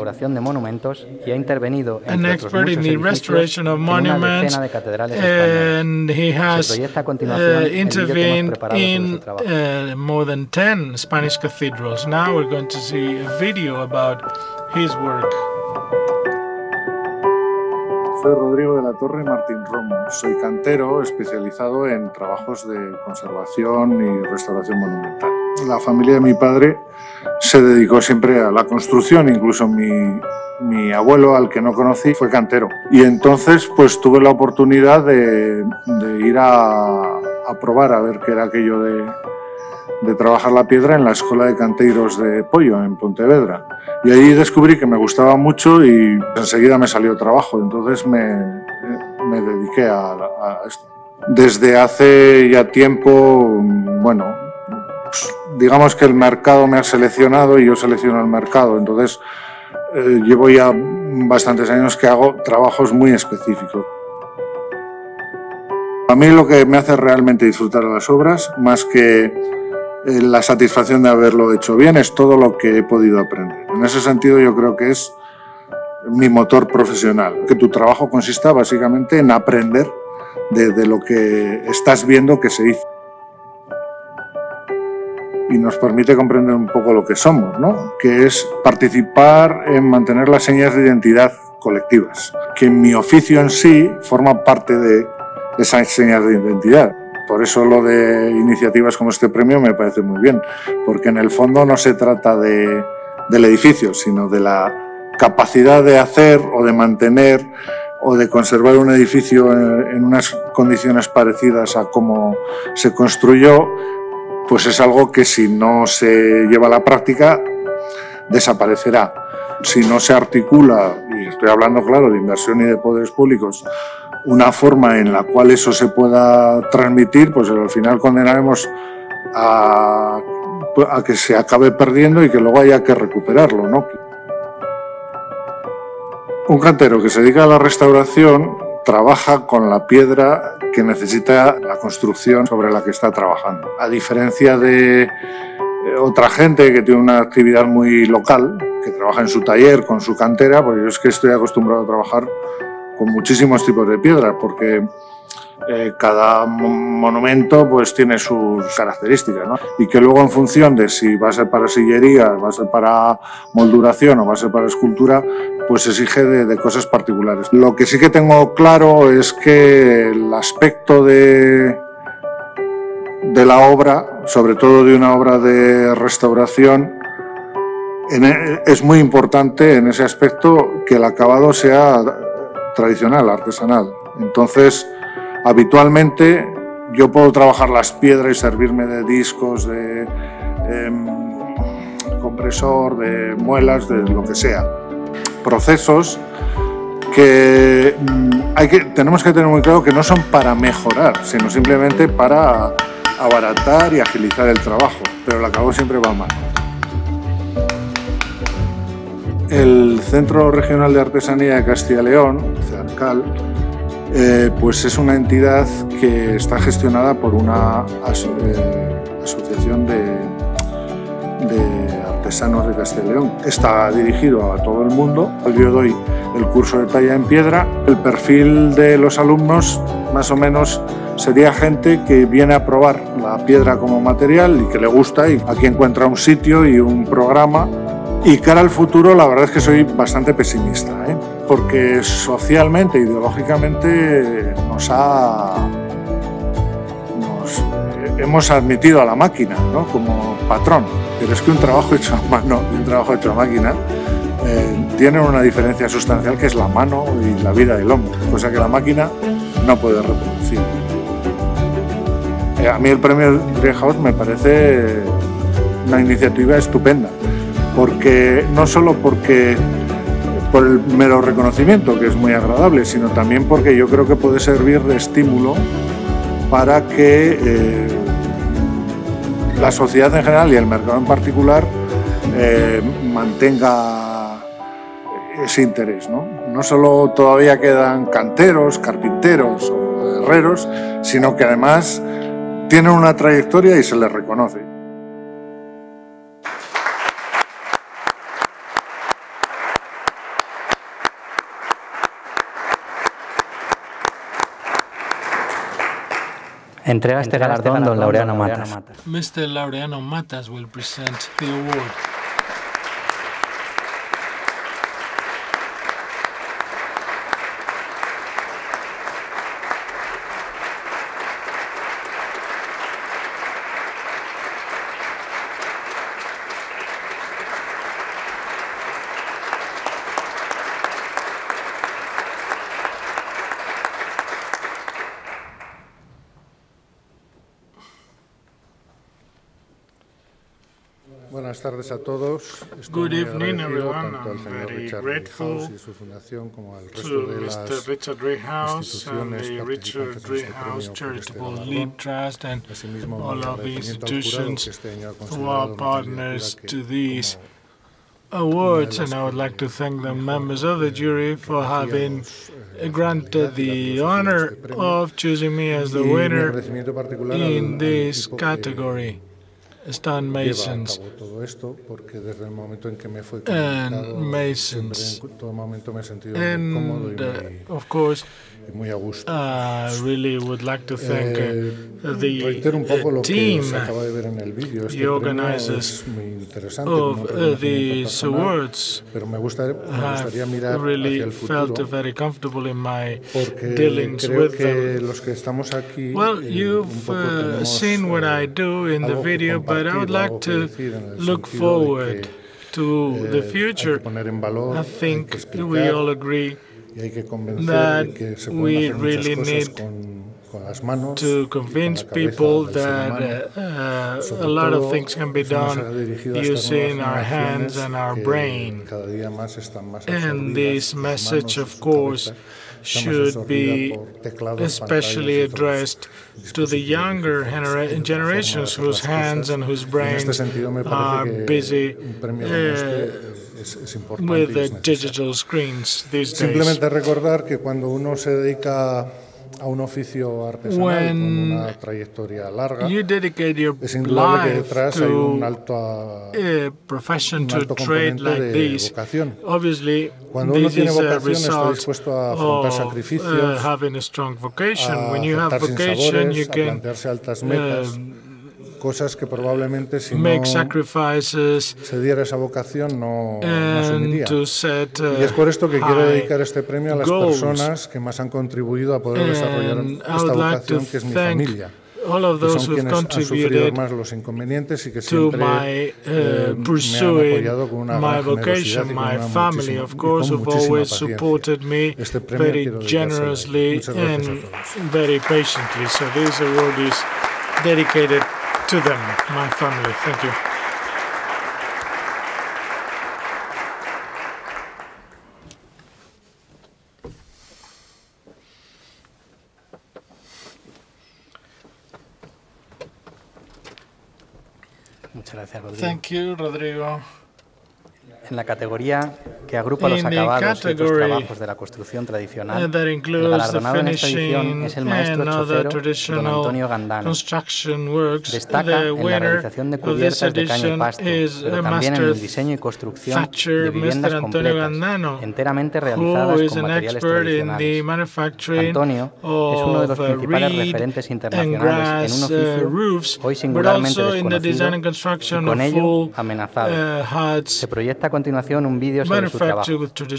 an expert in the restoration of monuments, and he has intervened in more than 10 Spanish cathedrals. Now we're going to see a video about his work. Soy Rodrigo de la Torre Martín Romo. Soy cantero especializado en trabajos de conservación y restauración monumental. La familia de mi padre se dedicó siempre a la construcción, incluso mi abuelo, al que no conocí, fue cantero. Y entonces pues tuve la oportunidad de ir a probar a ver qué era aquello de trabajar la piedra en la Escuela de Canteiros de Poio, en Pontevedra. Y ahí descubrí que me gustaba mucho y enseguida me salió trabajo. Entonces me dediqué a esto. Desde hace ya tiempo, bueno, pues, digamos que el mercado me ha seleccionado y yo selecciono el mercado. Entonces llevo ya bastantes años que hago trabajos muy específicos. A mí lo que me hace realmente disfrutar de las obras, más que la satisfacción de haberlo hecho bien, es todo lo que he podido aprender. En ese sentido yo creo que es mi motor profesional, que tu trabajo consista básicamente en aprender de lo que estás viendo que se hizo. Y nos permite comprender un poco lo que somos, ¿no? Que es participar en mantener las señas de identidad colectivas, que mi oficio en sí forma parte de esas señas de identidad. Por eso lo de iniciativas como este premio me parece muy bien, porque en el fondo no se trata del edificio, sino de la capacidad de hacer o de mantener o de conservar un edificio en unas condiciones parecidas a cómo se construyó, pues es algo que si no se lleva a la práctica desaparecerá. Si no se articula, y estoy hablando claro de inversión y de poderes públicos, una forma en la cual eso se pueda transmitir, pues al final condenaremos a a que se acabe perdiendo y que luego haya que recuperarlo, ¿no? Un cantero que se dedica a la restauración trabaja con la piedra que necesita la construcción sobre la que está trabajando. A diferencia de otra gente que tiene una actividad muy local, que trabaja en su taller, con su cantera, pues yo es que estoy acostumbrado a trabajar con muchísimos tipos de piedra, porque cada monumento pues tiene sus características, ¿no? Y que luego, en función de si va a ser para sillería, va a ser para molduración o va a ser para escultura, pues exige de cosas particulares. Lo que sí que tengo claro es que el aspecto de la obra, sobre todo de una obra de restauración, es muy importante en ese aspecto que el acabado sea tradicional, artesanal. Entonces, habitualmente yo puedo trabajar las piedras y servirme de discos, de compresor, de muelas, de lo que sea. Procesos que tenemos que tener muy claro que no son para mejorar, sino simplemente para abaratar y agilizar el trabajo, pero el acabado siempre va mal. El Centro Regional de Artesanía de Castilla y León, CEARCAL, pues es una entidad que está gestionada por una asociación de artesanos de Castilla y León. Está dirigido a todo el mundo. Yo doy el curso de talla en piedra. El perfil de los alumnos más o menos sería gente que viene a probar la piedra como material y que le gusta, y aquí encuentra un sitio y un programa. Y cara al futuro, la verdad es que soy bastante pesimista, porque socialmente, ideológicamente, hemos admitido a la máquina, ¿no?, como patrón. Pero es que un trabajo hecho a mano y un trabajo hecho a máquina tienen una diferencia sustancial, que es la mano y la vida del hombre, cosa que la máquina no puede reproducir. A mí el premio Driehaus me parece una iniciativa estupenda, porque no solo por el mero reconocimiento, que es muy agradable, sino también porque yo creo que puede servir de estímulo para que la sociedad en general y el mercado en particular mantenga ese interés, ¿no? No solo todavía quedan canteros, carpinteros o herreros, sino que además tienen una trayectoria y se les reconoce. Entrega este galardón don Laureano Matas. Mr. Laureano Matas will present the award. Buenas tardes a todos. Good evening, everyone. Tanto al I'm señor very Richard grateful Driehaus y su fundación como al resto to de las Mr. Richard Driehaus and instituciones the Richard participantes en este Driehaus premio por este Charitable galardón. Lead Trust and Asimismo, mi all of the agradecimiento al jurado, institutions que este año ha who considerado are una partners candidatura to que, these como awards, and I would like to thank the members of the jury for having granted the honor of choosing me as the winner in this category. Stonemasons and masons. And of course, I really would like to thank the team, the organizers of these awards. I've really felt very comfortable in my dealings with them. Well, you've seen what I do in the video, but I would like to look forward to the future. I think we all agree that we really need to convince people that a lot of things can be done using our hands and our brain. And this message, of course, should be especially addressed to the younger generations whose hands and whose brains are busy with the digital screens these days. Simplemente recordar que cuando uno se dedica a un oficio artesanal con una trayectoria larga, es indudable que detrás hay un alto componente de vocación. Cuando uno tiene vocación está dispuesto a afrontar sacrificios, a aceptar sinsabores, a plantearse altas metas, cosas que probablemente si no se diera esa vocación no asumiría. Y es por esto que quiero dedicar este premio a las personas que más han contribuido a poder desarrollar esta vocación, que es mi familia. Que son quienes han sufrido más los inconvenientes y que siempre me han apoyado con una gran generosidad y con muchísima paciencia. Este premio quiero dedicárselo. Muchas gracias a todos. To them, my family. Thank you. Muchas gracias, Rodrigo. Thank you, Rodrigo. En la categoría que agrupa los acabados y otros trabajos de la construcción tradicional, el galardonado en esta edición es el maestro chocero don Antonio Gandano. Destaca en la realización de cubiertas de caña y pasto, pero también en el diseño y construcción de viviendas completas, enteramente realizadas con materiales tradicionales. Antonio es uno de los principales referentes internacionales en un oficio hoy singularmente desconocido y con ello amenazado. Se proyecta a continuación un vídeo sobre su trabajo.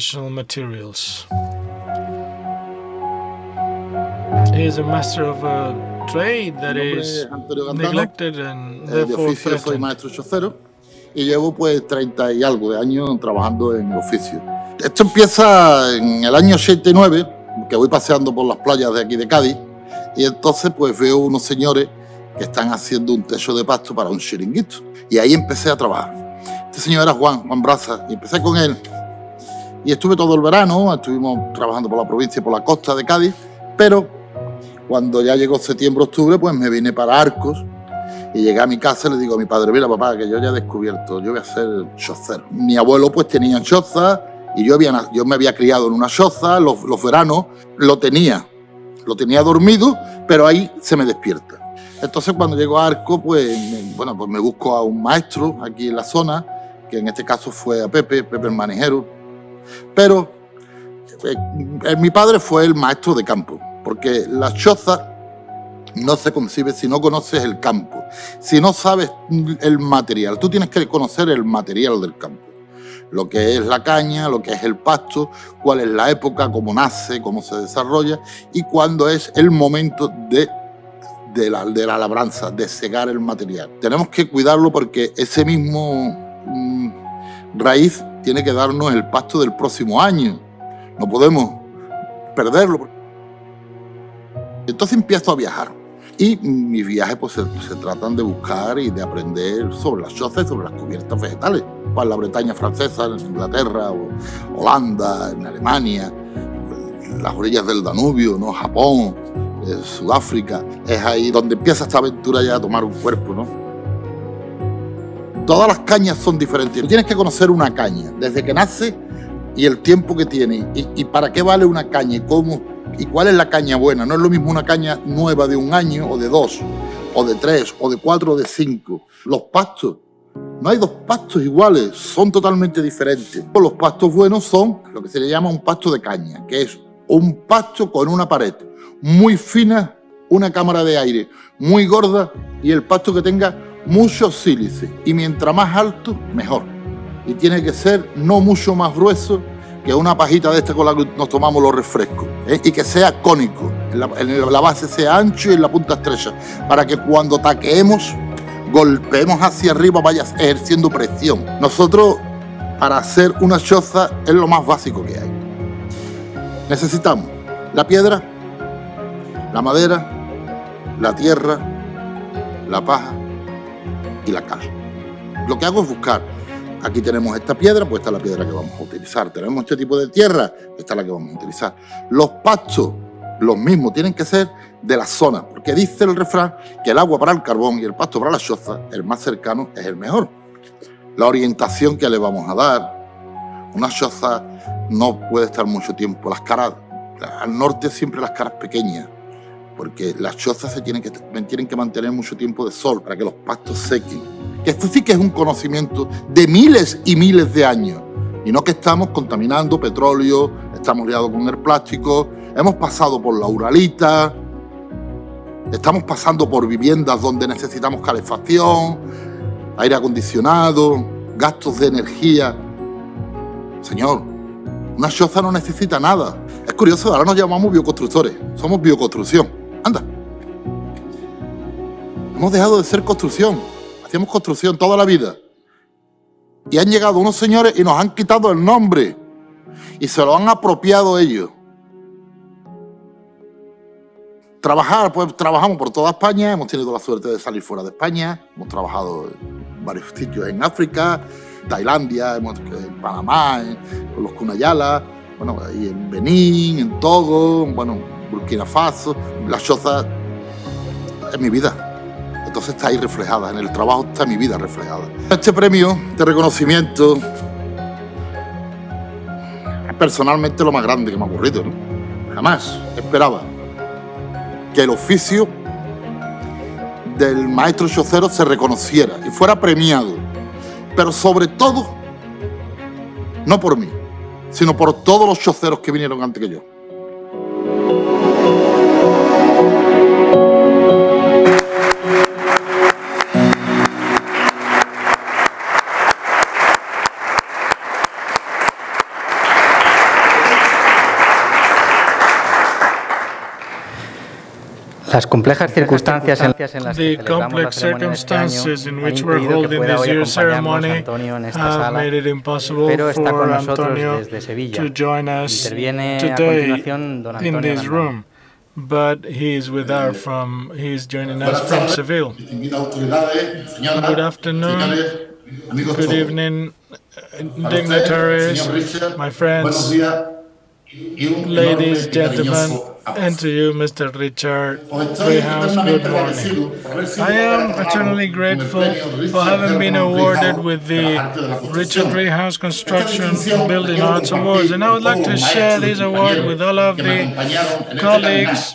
He is a master of a trade that is neglected and therefore threatened. Soy maestro chocero y llevo pues 30 y algo de años trabajando en el oficio. Esto empieza en el año 89, que voy paseando por las playas de aquí de Cádiz, y entonces pues veo unos señores que están haciendo un techo de pasto para un chiringuito. Y ahí empecé a trabajar. Este señor era Juan Braza, y empecé con él. Y estuve todo el verano, estuvimos trabajando por la provincia y por la costa de Cádiz, pero cuando ya llegó septiembre, octubre, pues me vine para Arcos y llegué a mi casa y le digo a mi padre: mira, papá, que yo ya he descubierto, yo voy a ser chocero. Mi abuelo pues tenía choza y yo me había criado en una choza, los veranos lo tenía dormido, pero ahí se me despierta. Entonces cuando llego a Arcos, pues me busco a un maestro aquí en la zona, que en este caso fue a Pepe el manijero, pero mi padre fue el maestro de campo, porque la choza no se concibe si no conoces el campo, si no sabes el material. Tú tienes que conocer el material del campo, lo que es la caña, lo que es el pasto, cuál es la época, cómo nace, cómo se desarrolla y cuándo es el momento de la labranza, de segar el material. Tenemos que cuidarlo porque ese mismo raíz tiene que darnos el pasto del próximo año. No podemos perderlo. Entonces empiezo a viajar. Y mis viajes pues se tratan de buscar y de aprender sobre las chozas y sobre las cubiertas vegetales. Para la Bretaña francesa, en Inglaterra, o Holanda, en Alemania, las orillas del Danubio, ¿no? Japón, Sudáfrica. Es ahí donde empieza esta aventura ya a tomar un cuerpo, ¿no? Todas las cañas son diferentes. Tú tienes que conocer una caña desde que nace y el tiempo que tiene y para qué vale una caña y cómo y cuál es la caña buena. No es lo mismo una caña nueva de 1 año o de 2 o de 3 o de 4 o de 5. Los pastos, no hay 2 pastos iguales, son totalmente diferentes. Los pastos buenos son lo que se le llama un pasto de caña, que es un pasto con una pared muy fina, una cámara de aire muy gorda y el pasto que tenga mucho sílice, y mientras más alto mejor, y tiene que ser no mucho más grueso que una pajita de esta con la que nos tomamos los refrescos, y que sea cónico, en la base sea ancho y en la punta estrecha, para que cuando taqueemos, golpeemos hacia arriba, vayas ejerciendo presión. Nosotros, para hacer una choza, es lo más básico que hay. Necesitamos la piedra, la madera, la tierra, la paja y la cal. Lo que hago es buscar Aquí tenemos esta piedra, pues esta es la piedra que vamos a utilizar. Tenemos este tipo de tierra, esta es la que vamos a utilizar. Los pastos, los mismos, tienen que ser de la zona, porque dice el refrán que el agua para el carbón y el pasto para la choza, el más cercano es el mejor. La orientación que le vamos a dar, una choza no puede estar mucho tiempo, las caras, al norte siempre las caras pequeñas, porque las chozas se tienen que mantener mucho tiempo de sol para que los pastos sequen. Que esto sí que es un conocimiento de miles y miles de años, y no que estamos contaminando petróleo, estamos liados con el plástico, hemos pasado por la Uralita, estamos pasando por viviendas donde necesitamos calefacción, aire acondicionado, gastos de energía. Señor, una choza no necesita nada. Es curioso, ahora nos llamamos bioconstructores, somos bioconstrucción. Anda. Hemos dejado de ser construcción, hacíamos construcción toda la vida. Y han llegado unos señores y nos han quitado el nombre y se lo han apropiado ellos. Trabajar, pues trabajamos por toda España, hemos tenido la suerte de salir fuera de España, hemos trabajado en varios sitios en África, Tailandia, en Panamá, con los Cunayala, bueno, y en Benín, en Togo, bueno, Burkina Faso. La choza es mi vida, entonces está ahí reflejada, en el trabajo está mi vida reflejada. Este premio de reconocimiento es personalmente lo más grande que me ha ocurrido, ¿no? Jamás esperaba que el oficio del maestro chocero se reconociera y fuera premiado, pero sobre todo, no por mí, sino por todos los choceros que vinieron antes que yo. Las complejas circunstancias en las que the complex circumstances in which we're holding this year's ceremony have made it impossible for Antonio to join us today in this room. But he's he's joining us from Seville. Good afternoon, good evening, dignitaries, my friends, ladies, gentlemen, and to you, Mr. Richard Driehaus, good morning. I am eternally grateful for having been awarded with the Richard Driehaus Construction Building Arts Awards, and I would like to share this award with all of the colleagues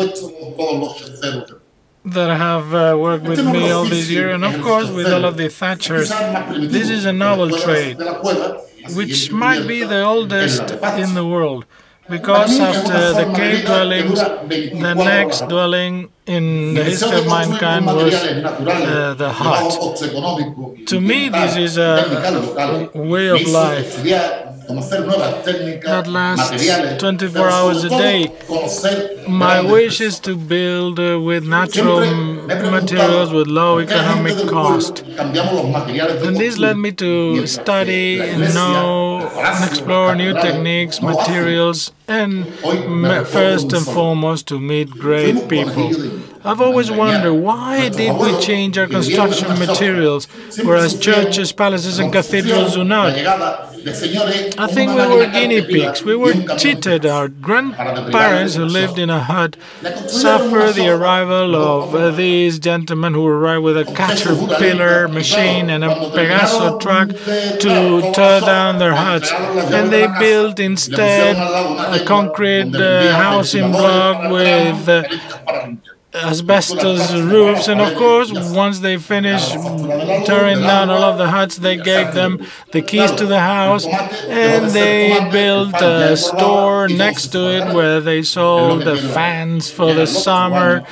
that have worked with me all this year, and of course with all of the thatchers. This is a novel trade, which might be the oldest in the world, because after the cave dwellings, the next dwelling in the history of mankind was the hut. To me, this is a way of life that lasts 24 hours a day. My wish is to build with natural materials with low economic cost. And this led me to study and know and explore new techniques, materials, and first and foremost to meet great people. I've always wondered, why did we change our construction materials, whereas churches, palaces, and cathedrals do not? I think we were guinea pigs. We were cheated. Our grandparents who lived in a hut suffered the arrival of these gentlemen who arrived with a caterpillar machine and a Pegaso truck to tear down their huts. And they built instead a concrete housing block with asbestos roofs, and of course, once they finished tearing down all of the huts, they gave them the keys to the house, and they built a store next to it where they sold the fans for the summer,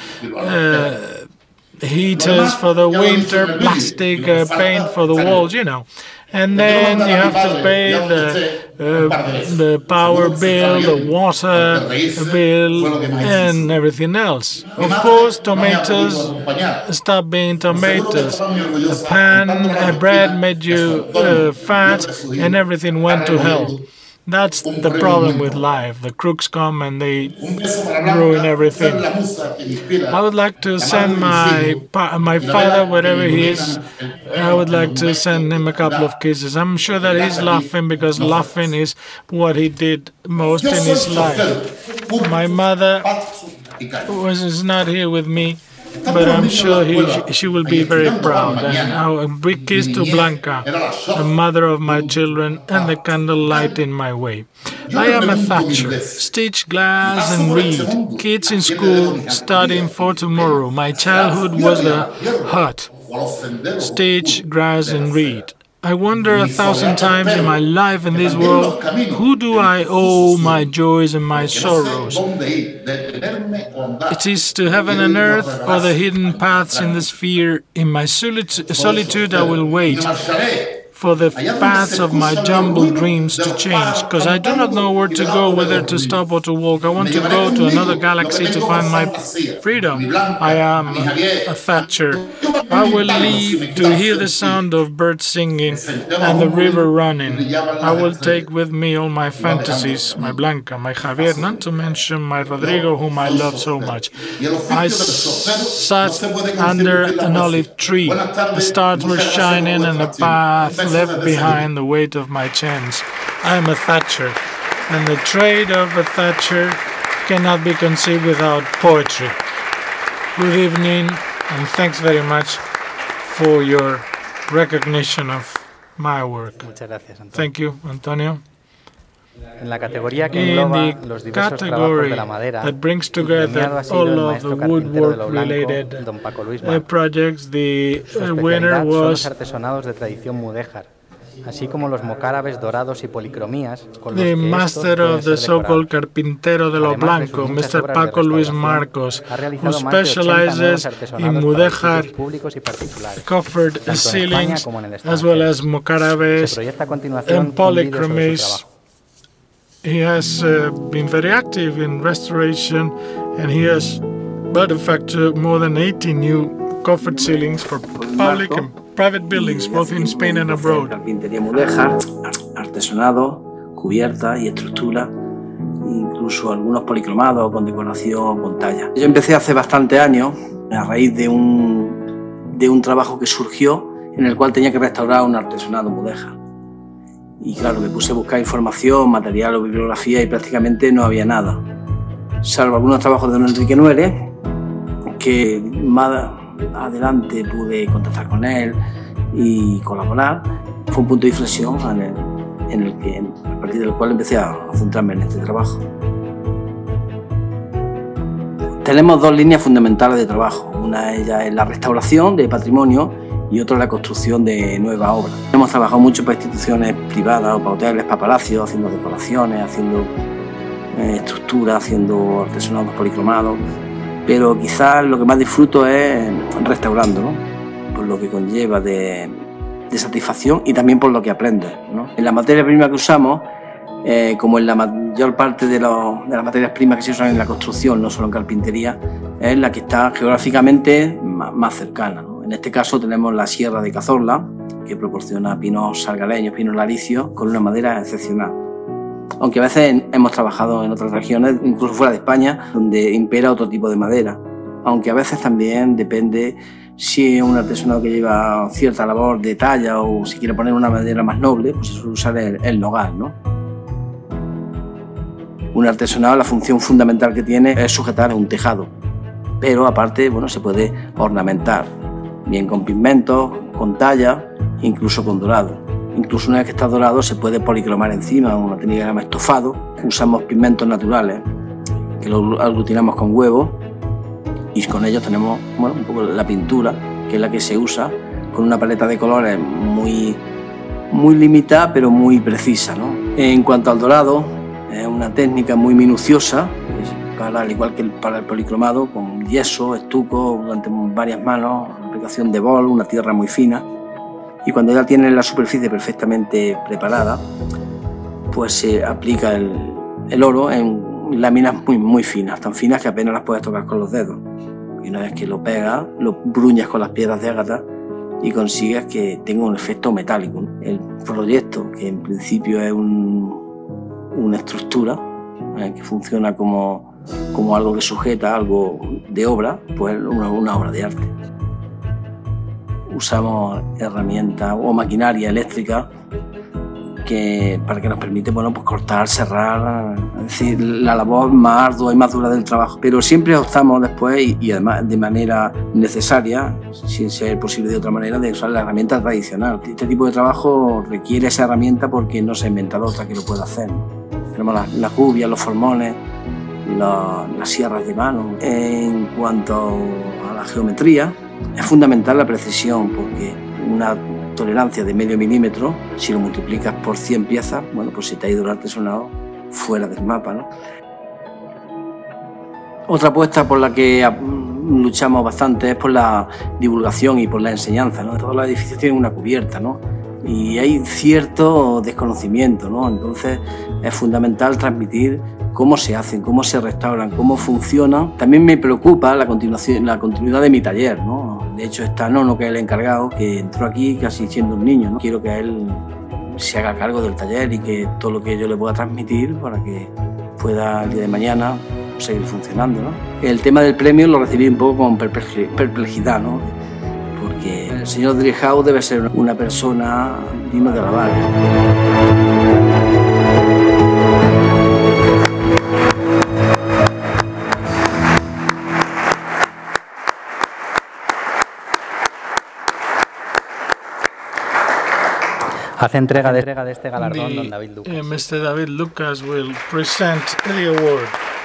heaters for the winter, plastic paint for the walls, you know. And then you have to pay the power bill, the water bill, and everything else. Of course, tomatoes stopped being tomatoes. A pan, a bread made you fat, and everything went to hell. That's the problem with life. The crooks come and they ruin everything. I would like to send my father, wherever he is, I would like to send him a couple of kisses. I'm sure that he's laughing because laughing is what he did most in his life. My mother is not here with me, but I'm sure she will be very proud. And a big kiss to Blanca, the mother of my children, and the candlelight in my way. I am a Thatcher. Stitch, glass, and read. Kids in school studying for tomorrow. My childhood was the hut. Stitch, grass, and read. I wonder 1,000 times in my life in this world, who do I owe my joys and my sorrows? It is to heaven and earth or the hidden paths in the sphere. In my solitude I will wait for the paths of my jumbled dreams to change, because I do not know where to go, whether to stop or to walk. I want to go to another galaxy to find my freedom. I am a Thatcher. I will leave to hear the sound of birds singing and the river running. I will take with me all my fantasies, my Blanca, my Javier, not to mention my Rodrigo, whom I love so much. I sat under an olive tree. The stars were shining and the path left behind the weight of my chins. I am a Thatcher, and the trade of a Thatcher cannot be conceived without poetry. Good evening, and thanks very much for your recognition of my work. Thank you, Antonio. En la categoría que engloba los diversos trabajos de la madera, that brings together all of the woodwork-related projects, the winner was así como los mocárabes dorados y policromías, the master of the so-called carpintero de lo blanco, Mr. Paco Luis Marcos, who specializes in mudéjar, coffered ceilings, as well as mocárabes and polychromies. He has been very active in restoration, and he has manufactured more than 80 new coffered ceilings for public and private buildings, both in Spain and abroad. Carpintería mudéjar, artesonado, cubierta y estructura, incluso algunos policromados con decoración, con talla. Yo empecé hace bastantes años a raíz de un trabajo que surgió en el cual tenía que restaurar un artesonado mudéjar. Y claro, me puse a buscar información, material o bibliografía y prácticamente no había nada. Salvo algunos trabajos de don Enrique Nuere, que más adelante pude contactar con él y colaborar. Fue un punto de inflexión a partir del cual empecé a centrarme en este trabajo. Tenemos dos líneas fundamentales de trabajo. Una de ellas es la restauración de patrimonio y otra la construcción de nuevas obras. Hemos trabajado mucho para instituciones privadas o para hoteles, para palacios, haciendo decoraciones, haciendo estructuras, haciendo artesonados policromados, pero quizás lo que más disfruto es restaurando, ¿no? Por lo que conlleva de satisfacción y también por lo que aprendes, ¿no? En la materia prima que usamos, como en la mayor parte de las materias primas que se usan en la construcción, no solo en carpintería, es la que está geográficamente más cercana, ¿no? En este caso tenemos la Sierra de Cazorla, que proporciona pinos sargaleños, pinos laricios, con una madera excepcional. Aunque a veces hemos trabajado en otras regiones, incluso fuera de España, donde impera otro tipo de madera. Aunque a veces también depende si es un artesanado que lleva cierta labor de talla o si quiere poner una madera más noble, pues se suele usar el nogal, ¿no? Un artesanado, la función fundamental que tiene es sujetar un tejado, pero aparte, bueno, se puede ornamentar, bien con pigmentos, con talla, incluso con dorado. Incluso una vez que está dorado se puede policromar encima, una técnica que se llama estofado. Usamos pigmentos naturales que los aglutinamos con huevo y con ellos tenemos, bueno, un poco la pintura, que es la que se usa, con una paleta de colores muy limitada pero muy precisa, ¿no? En cuanto al dorado, es una técnica muy minuciosa, al igual que para el policromado, con yeso, estuco, durante varias manos, aplicación de bol, una tierra muy fina. Y cuando ya tiene la superficie perfectamente preparada, pues se aplica el oro en láminas muy finas, tan finas que apenas las puedes tocar con los dedos. Y una vez que lo pegas, lo bruñas con las piedras de ágata y consigues que tenga un efecto metálico, ¿no? El proyecto, que en principio es una estructura que funciona como algo que sujeta, algo de obra, pues una obra de arte. usamos herramientas o maquinaria eléctrica para que nos permite, bueno, pues cortar, cerrar, es decir, la labor más ardua y más dura del trabajo. Pero siempre optamos después y además de manera necesaria, sin ser posible de otra manera, de usar la herramienta tradicional. Este tipo de trabajo requiere esa herramienta porque no se ha inventado otra que lo pueda hacer. Tenemos las gubias, los formones, las sierras de mano. En cuanto a la geometría, es fundamental la precisión porque una tolerancia de medio milímetro, si lo multiplicas por 100 piezas, bueno, pues se te ha ido el artesonado fuera del mapa, ¿no? Otra apuesta por la que luchamos bastante es por la divulgación y por la enseñanza, ¿no? Todos los edificios tienen una cubierta, ¿no? Y hay cierto desconocimiento, ¿no? Entonces es fundamental transmitir cómo se hacen, cómo se restauran, cómo funcionan. También me preocupa la continuidad de mi taller, ¿no? De hecho está Nono, que es el encargado, que entró aquí casi siendo un niño, ¿no? Quiero que él se haga cargo del taller y que todo lo que yo le pueda transmitir para que pueda el día de mañana seguir funcionando, ¿no? El tema del premio lo recibí un poco con perplejidad, ¿no? Porque el señor Driehaus debe ser una persona digna de alabar. Hace entrega de este galardón don David Lucas. Mr. David Lucas will present the award.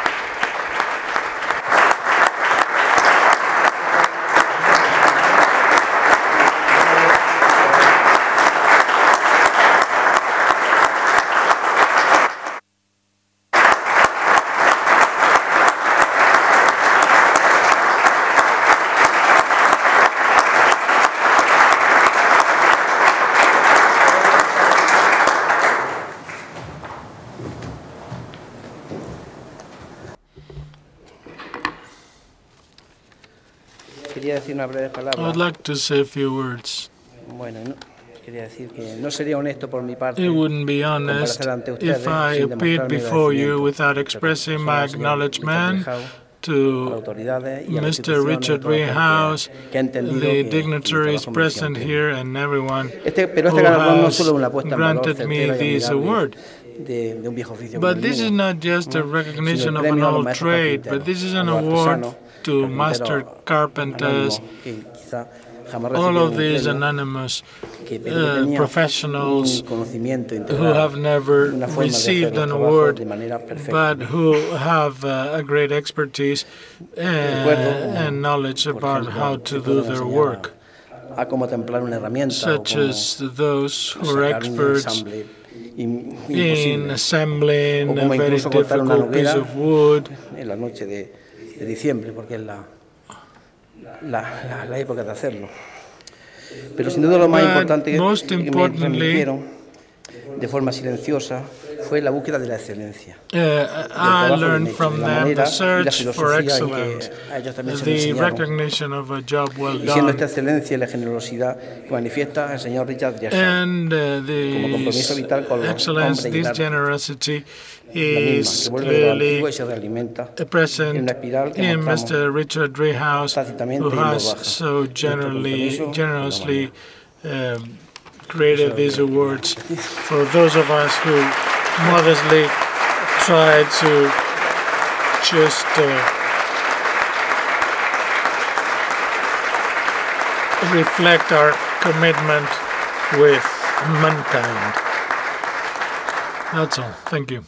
Quería decir unas breves palabras. I would like to say a few words. Bueno, quería decir que no sería honesto por mi parte. It wouldn't be honest if I appeared before you without expressing my acknowledgement to Mr. Richard Driehaus, the dignitaries present here, and everyone who has granted me this award. But this is not just a recognition of an old trade, but this is an award to master carpenters, all of these anonymous professionals who have never received an award, but who have a great expertise and knowledge about how to do their work, such as those who are experts in assembling a very difficult piece of wood. De diciembre, porque es la época de hacerlo. Pero sin duda lo más importante que me transmitieron de forma silenciosa fue la búsqueda de la excelencia. I learned from them the search for excellence, the recognition of a job well done. Y siendo esta excelencia y la generosidad que manifiesta el señor Richard Driehaus como compromiso vital con los hombres y el arte. Is clearly present in Mr. Richard Driehaus, who has so generously created these awards for those of us who modestly try to just reflect our commitment with mankind. That's all. Thank you.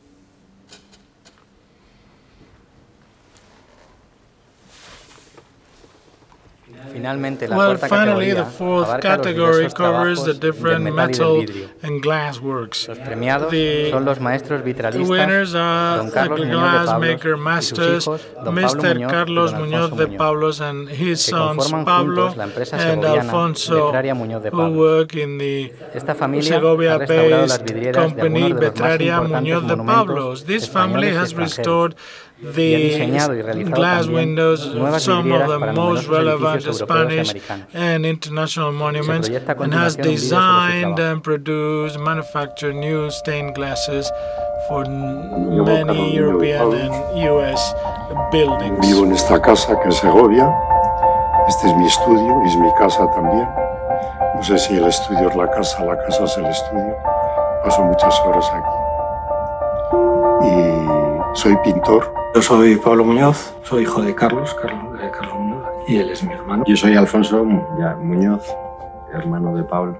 Finally, the fourth category covers the different metal and glass works. The winners are the glassmaker masters, Mr. Carlos Muñoz de Pablos and his sons Pablo and Alfonso, who work in the Segovia-based company Betraria Muñoz de Pablos. This family has restored the glass windows of some of the most relevant Spanish and international monuments, and has designed and produced, manufactured new stained glasses for many European and US buildings. Vivo en esta casa que es Segovia. Este es mi estudio, es mi casa también. No sé si el estudio es la casa es el estudio. Paso muchas horas aquí. Y soy pintor. Yo soy Pablo Muñoz, soy hijo de Carlos Muñoz, y él es mi hermano. Yo soy Alfonso Muñoz, hermano de Pablo.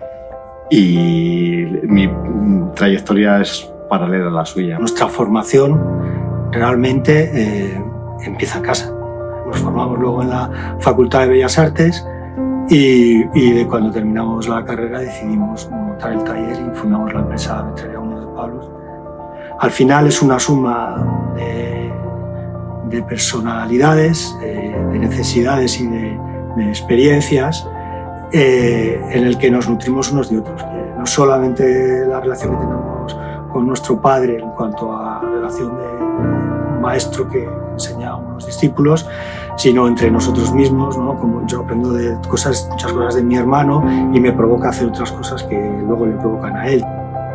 Y mi trayectoria es paralela a la suya. Nuestra formación realmente empieza a casa. Nos formamos luego en la Facultad de Bellas Artes y de cuando terminamos la carrera decidimos montar el taller y fundamos la empresa Vitrería Muñoz de Pablos. Al final es una suma de personalidades, de necesidades y de experiencias en el que nos nutrimos unos de otros. No solamente la relación que tenemos con nuestro padre en cuanto a relación de maestro que enseña a unos discípulos, sino entre nosotros mismos, ¿no? Como yo aprendo de muchas cosas de mi hermano y me provoca hacer otras cosas que luego le provocan a él.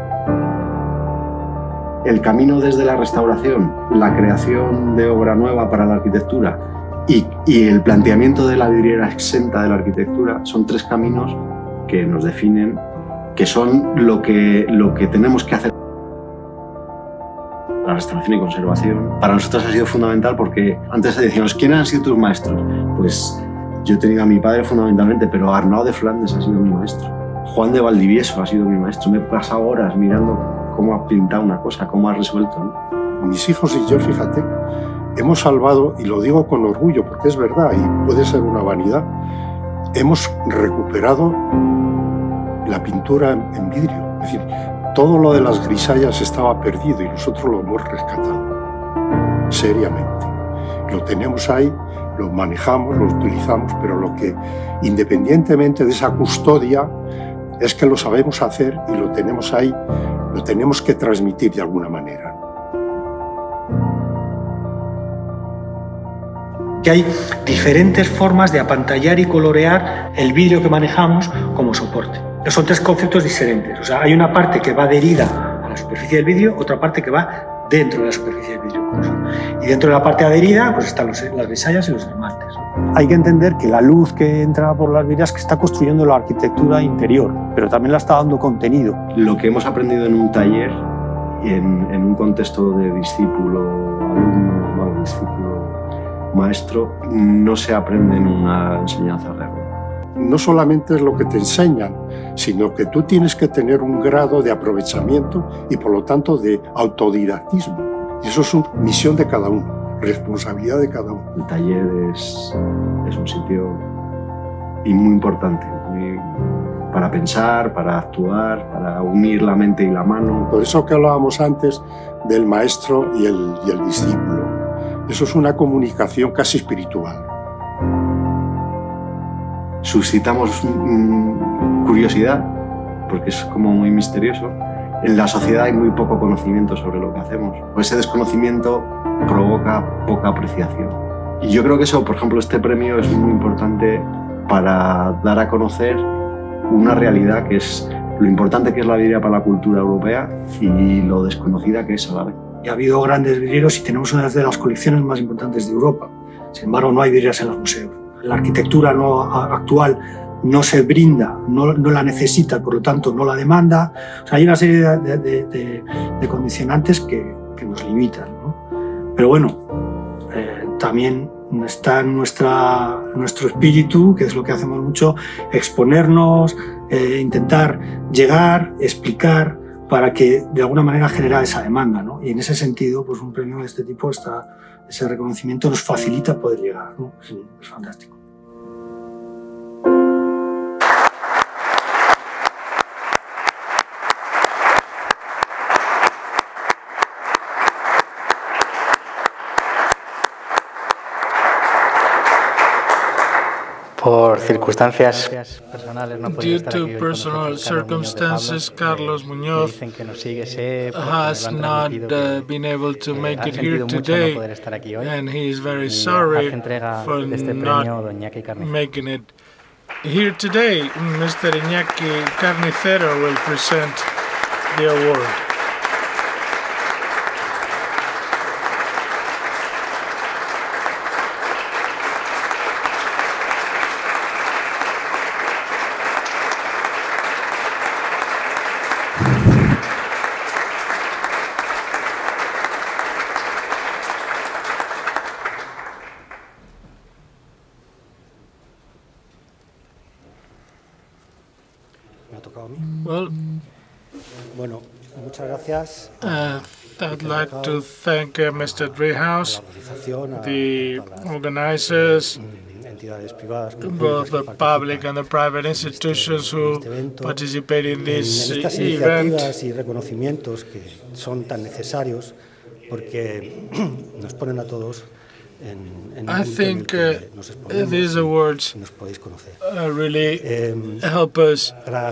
El camino desde la restauración, la creación de obra nueva para la arquitectura y el planteamiento de la vidriera exenta de la arquitectura son tres caminos que nos definen, que son lo que tenemos que hacer. La restauración y conservación para nosotros ha sido fundamental porque antes decíamos, ¿quiénes han sido tus maestros? Pues yo he tenido a mi padre fundamentalmente, pero Arnaud de Flandes ha sido mi maestro. Juan de Valdivieso ha sido mi maestro. Me he pasado horas mirando cómo ha pintado una cosa, cómo ha resuelto, ¿no? Mis hijos y yo, fíjate, hemos salvado, y lo digo con orgullo porque es verdad y puede ser una vanidad, hemos recuperado la pintura en vidrio. Es decir, todo lo de las grisallas estaba perdido y nosotros lo hemos rescatado, seriamente. Lo tenemos ahí, lo manejamos, lo utilizamos, pero lo que, independientemente de esa custodia, es que lo sabemos hacer y lo tenemos ahí, lo tenemos que transmitir de alguna manera. Que hay diferentes formas de apantallar y colorear el vidrio que manejamos como soporte. Son tres conceptos diferentes. O sea, hay una parte que va adherida a la superficie del vidrio, otra parte que va dentro de la superficie del vidrio. Y dentro de la parte adherida pues están las grisallas y los esmaltes. Hay que entender que la luz que entra por las vidrieras que está construyendo la arquitectura interior, pero también la está dando contenido. Lo que hemos aprendido en un taller, en un contexto de discípulo-alumno, discípulo-maestro, no se aprende en una enseñanza real. No solamente es lo que te enseñan, sino que tú tienes que tener un grado de aprovechamiento y por lo tanto de autodidactismo. Y eso es una misión de cada uno, responsabilidad de cada uno. El taller es un sitio muy importante para pensar, para actuar, para unir la mente y la mano. Por eso que hablábamos antes del maestro y el discípulo. Eso es una comunicación casi espiritual. Suscitamos curiosidad, porque es como muy misterioso. En la sociedad hay muy poco conocimiento sobre lo que hacemos. Ese desconocimiento provoca poca apreciación. Y yo creo que eso, por ejemplo, este premio es muy importante para dar a conocer una realidad que es lo importante que es la vidriera para la cultura europea y lo desconocida que es a la vez. Ha habido grandes vidrieros y tenemos una de las colecciones más importantes de Europa. Sin embargo, no hay vidrieras en los museos. La arquitectura actual no se brinda, no la necesita, por lo tanto no la demanda. O sea, hay una serie de condicionantes que nos limitan, ¿no? Pero bueno, también está en nuestro espíritu, que es lo que hacemos mucho, exponernos, intentar llegar, explicar, para que de alguna manera generar esa demanda, ¿no? Y en ese sentido, pues un premio de este tipo, ese reconocimiento nos facilita poder llegar, ¿no? Es fantástico. Por circunstancias personales no puede estar aquí hoy con nosotros. Circumstances, Carlos Muñoz has not been able to make it here today, and he is very sorry for not making it here today. Mr. Iñaki Carnicero will present the award. Well, I'd like to thank Mr. Driehaus, the organizers, both the public and the private institutions who participate in this event. I think these awards really help us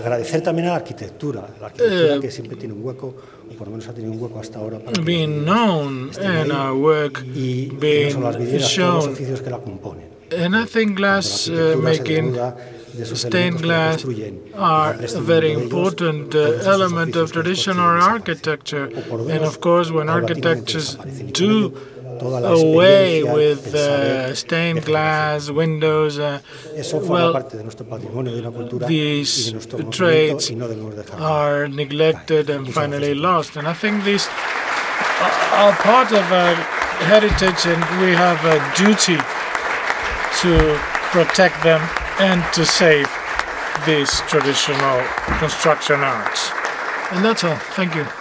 being known and our work being shown. And I think glass making, stained glass, are a very important element of traditional architecture. And of course, when architects do away with stained glass windows, well, these traits are neglected and finally lost. And I think these are part of our heritage, and we have a duty to protect them and to save these traditional construction arts. And that's all. Thank you.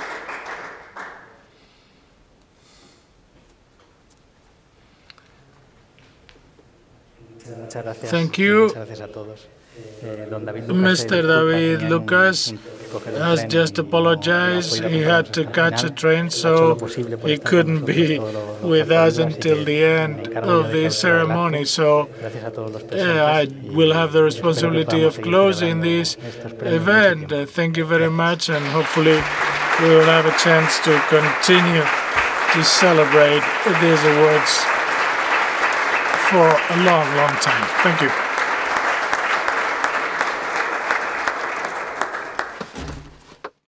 Thank you. Mr. David Lucas has just apologized. He had to catch a train, so he couldn't be with us until the end of the ceremony. So I will have the responsibility of closing this event. Thank you very much, and hopefully we will have a chance to continue to celebrate these awards for a long, long time. Thank you.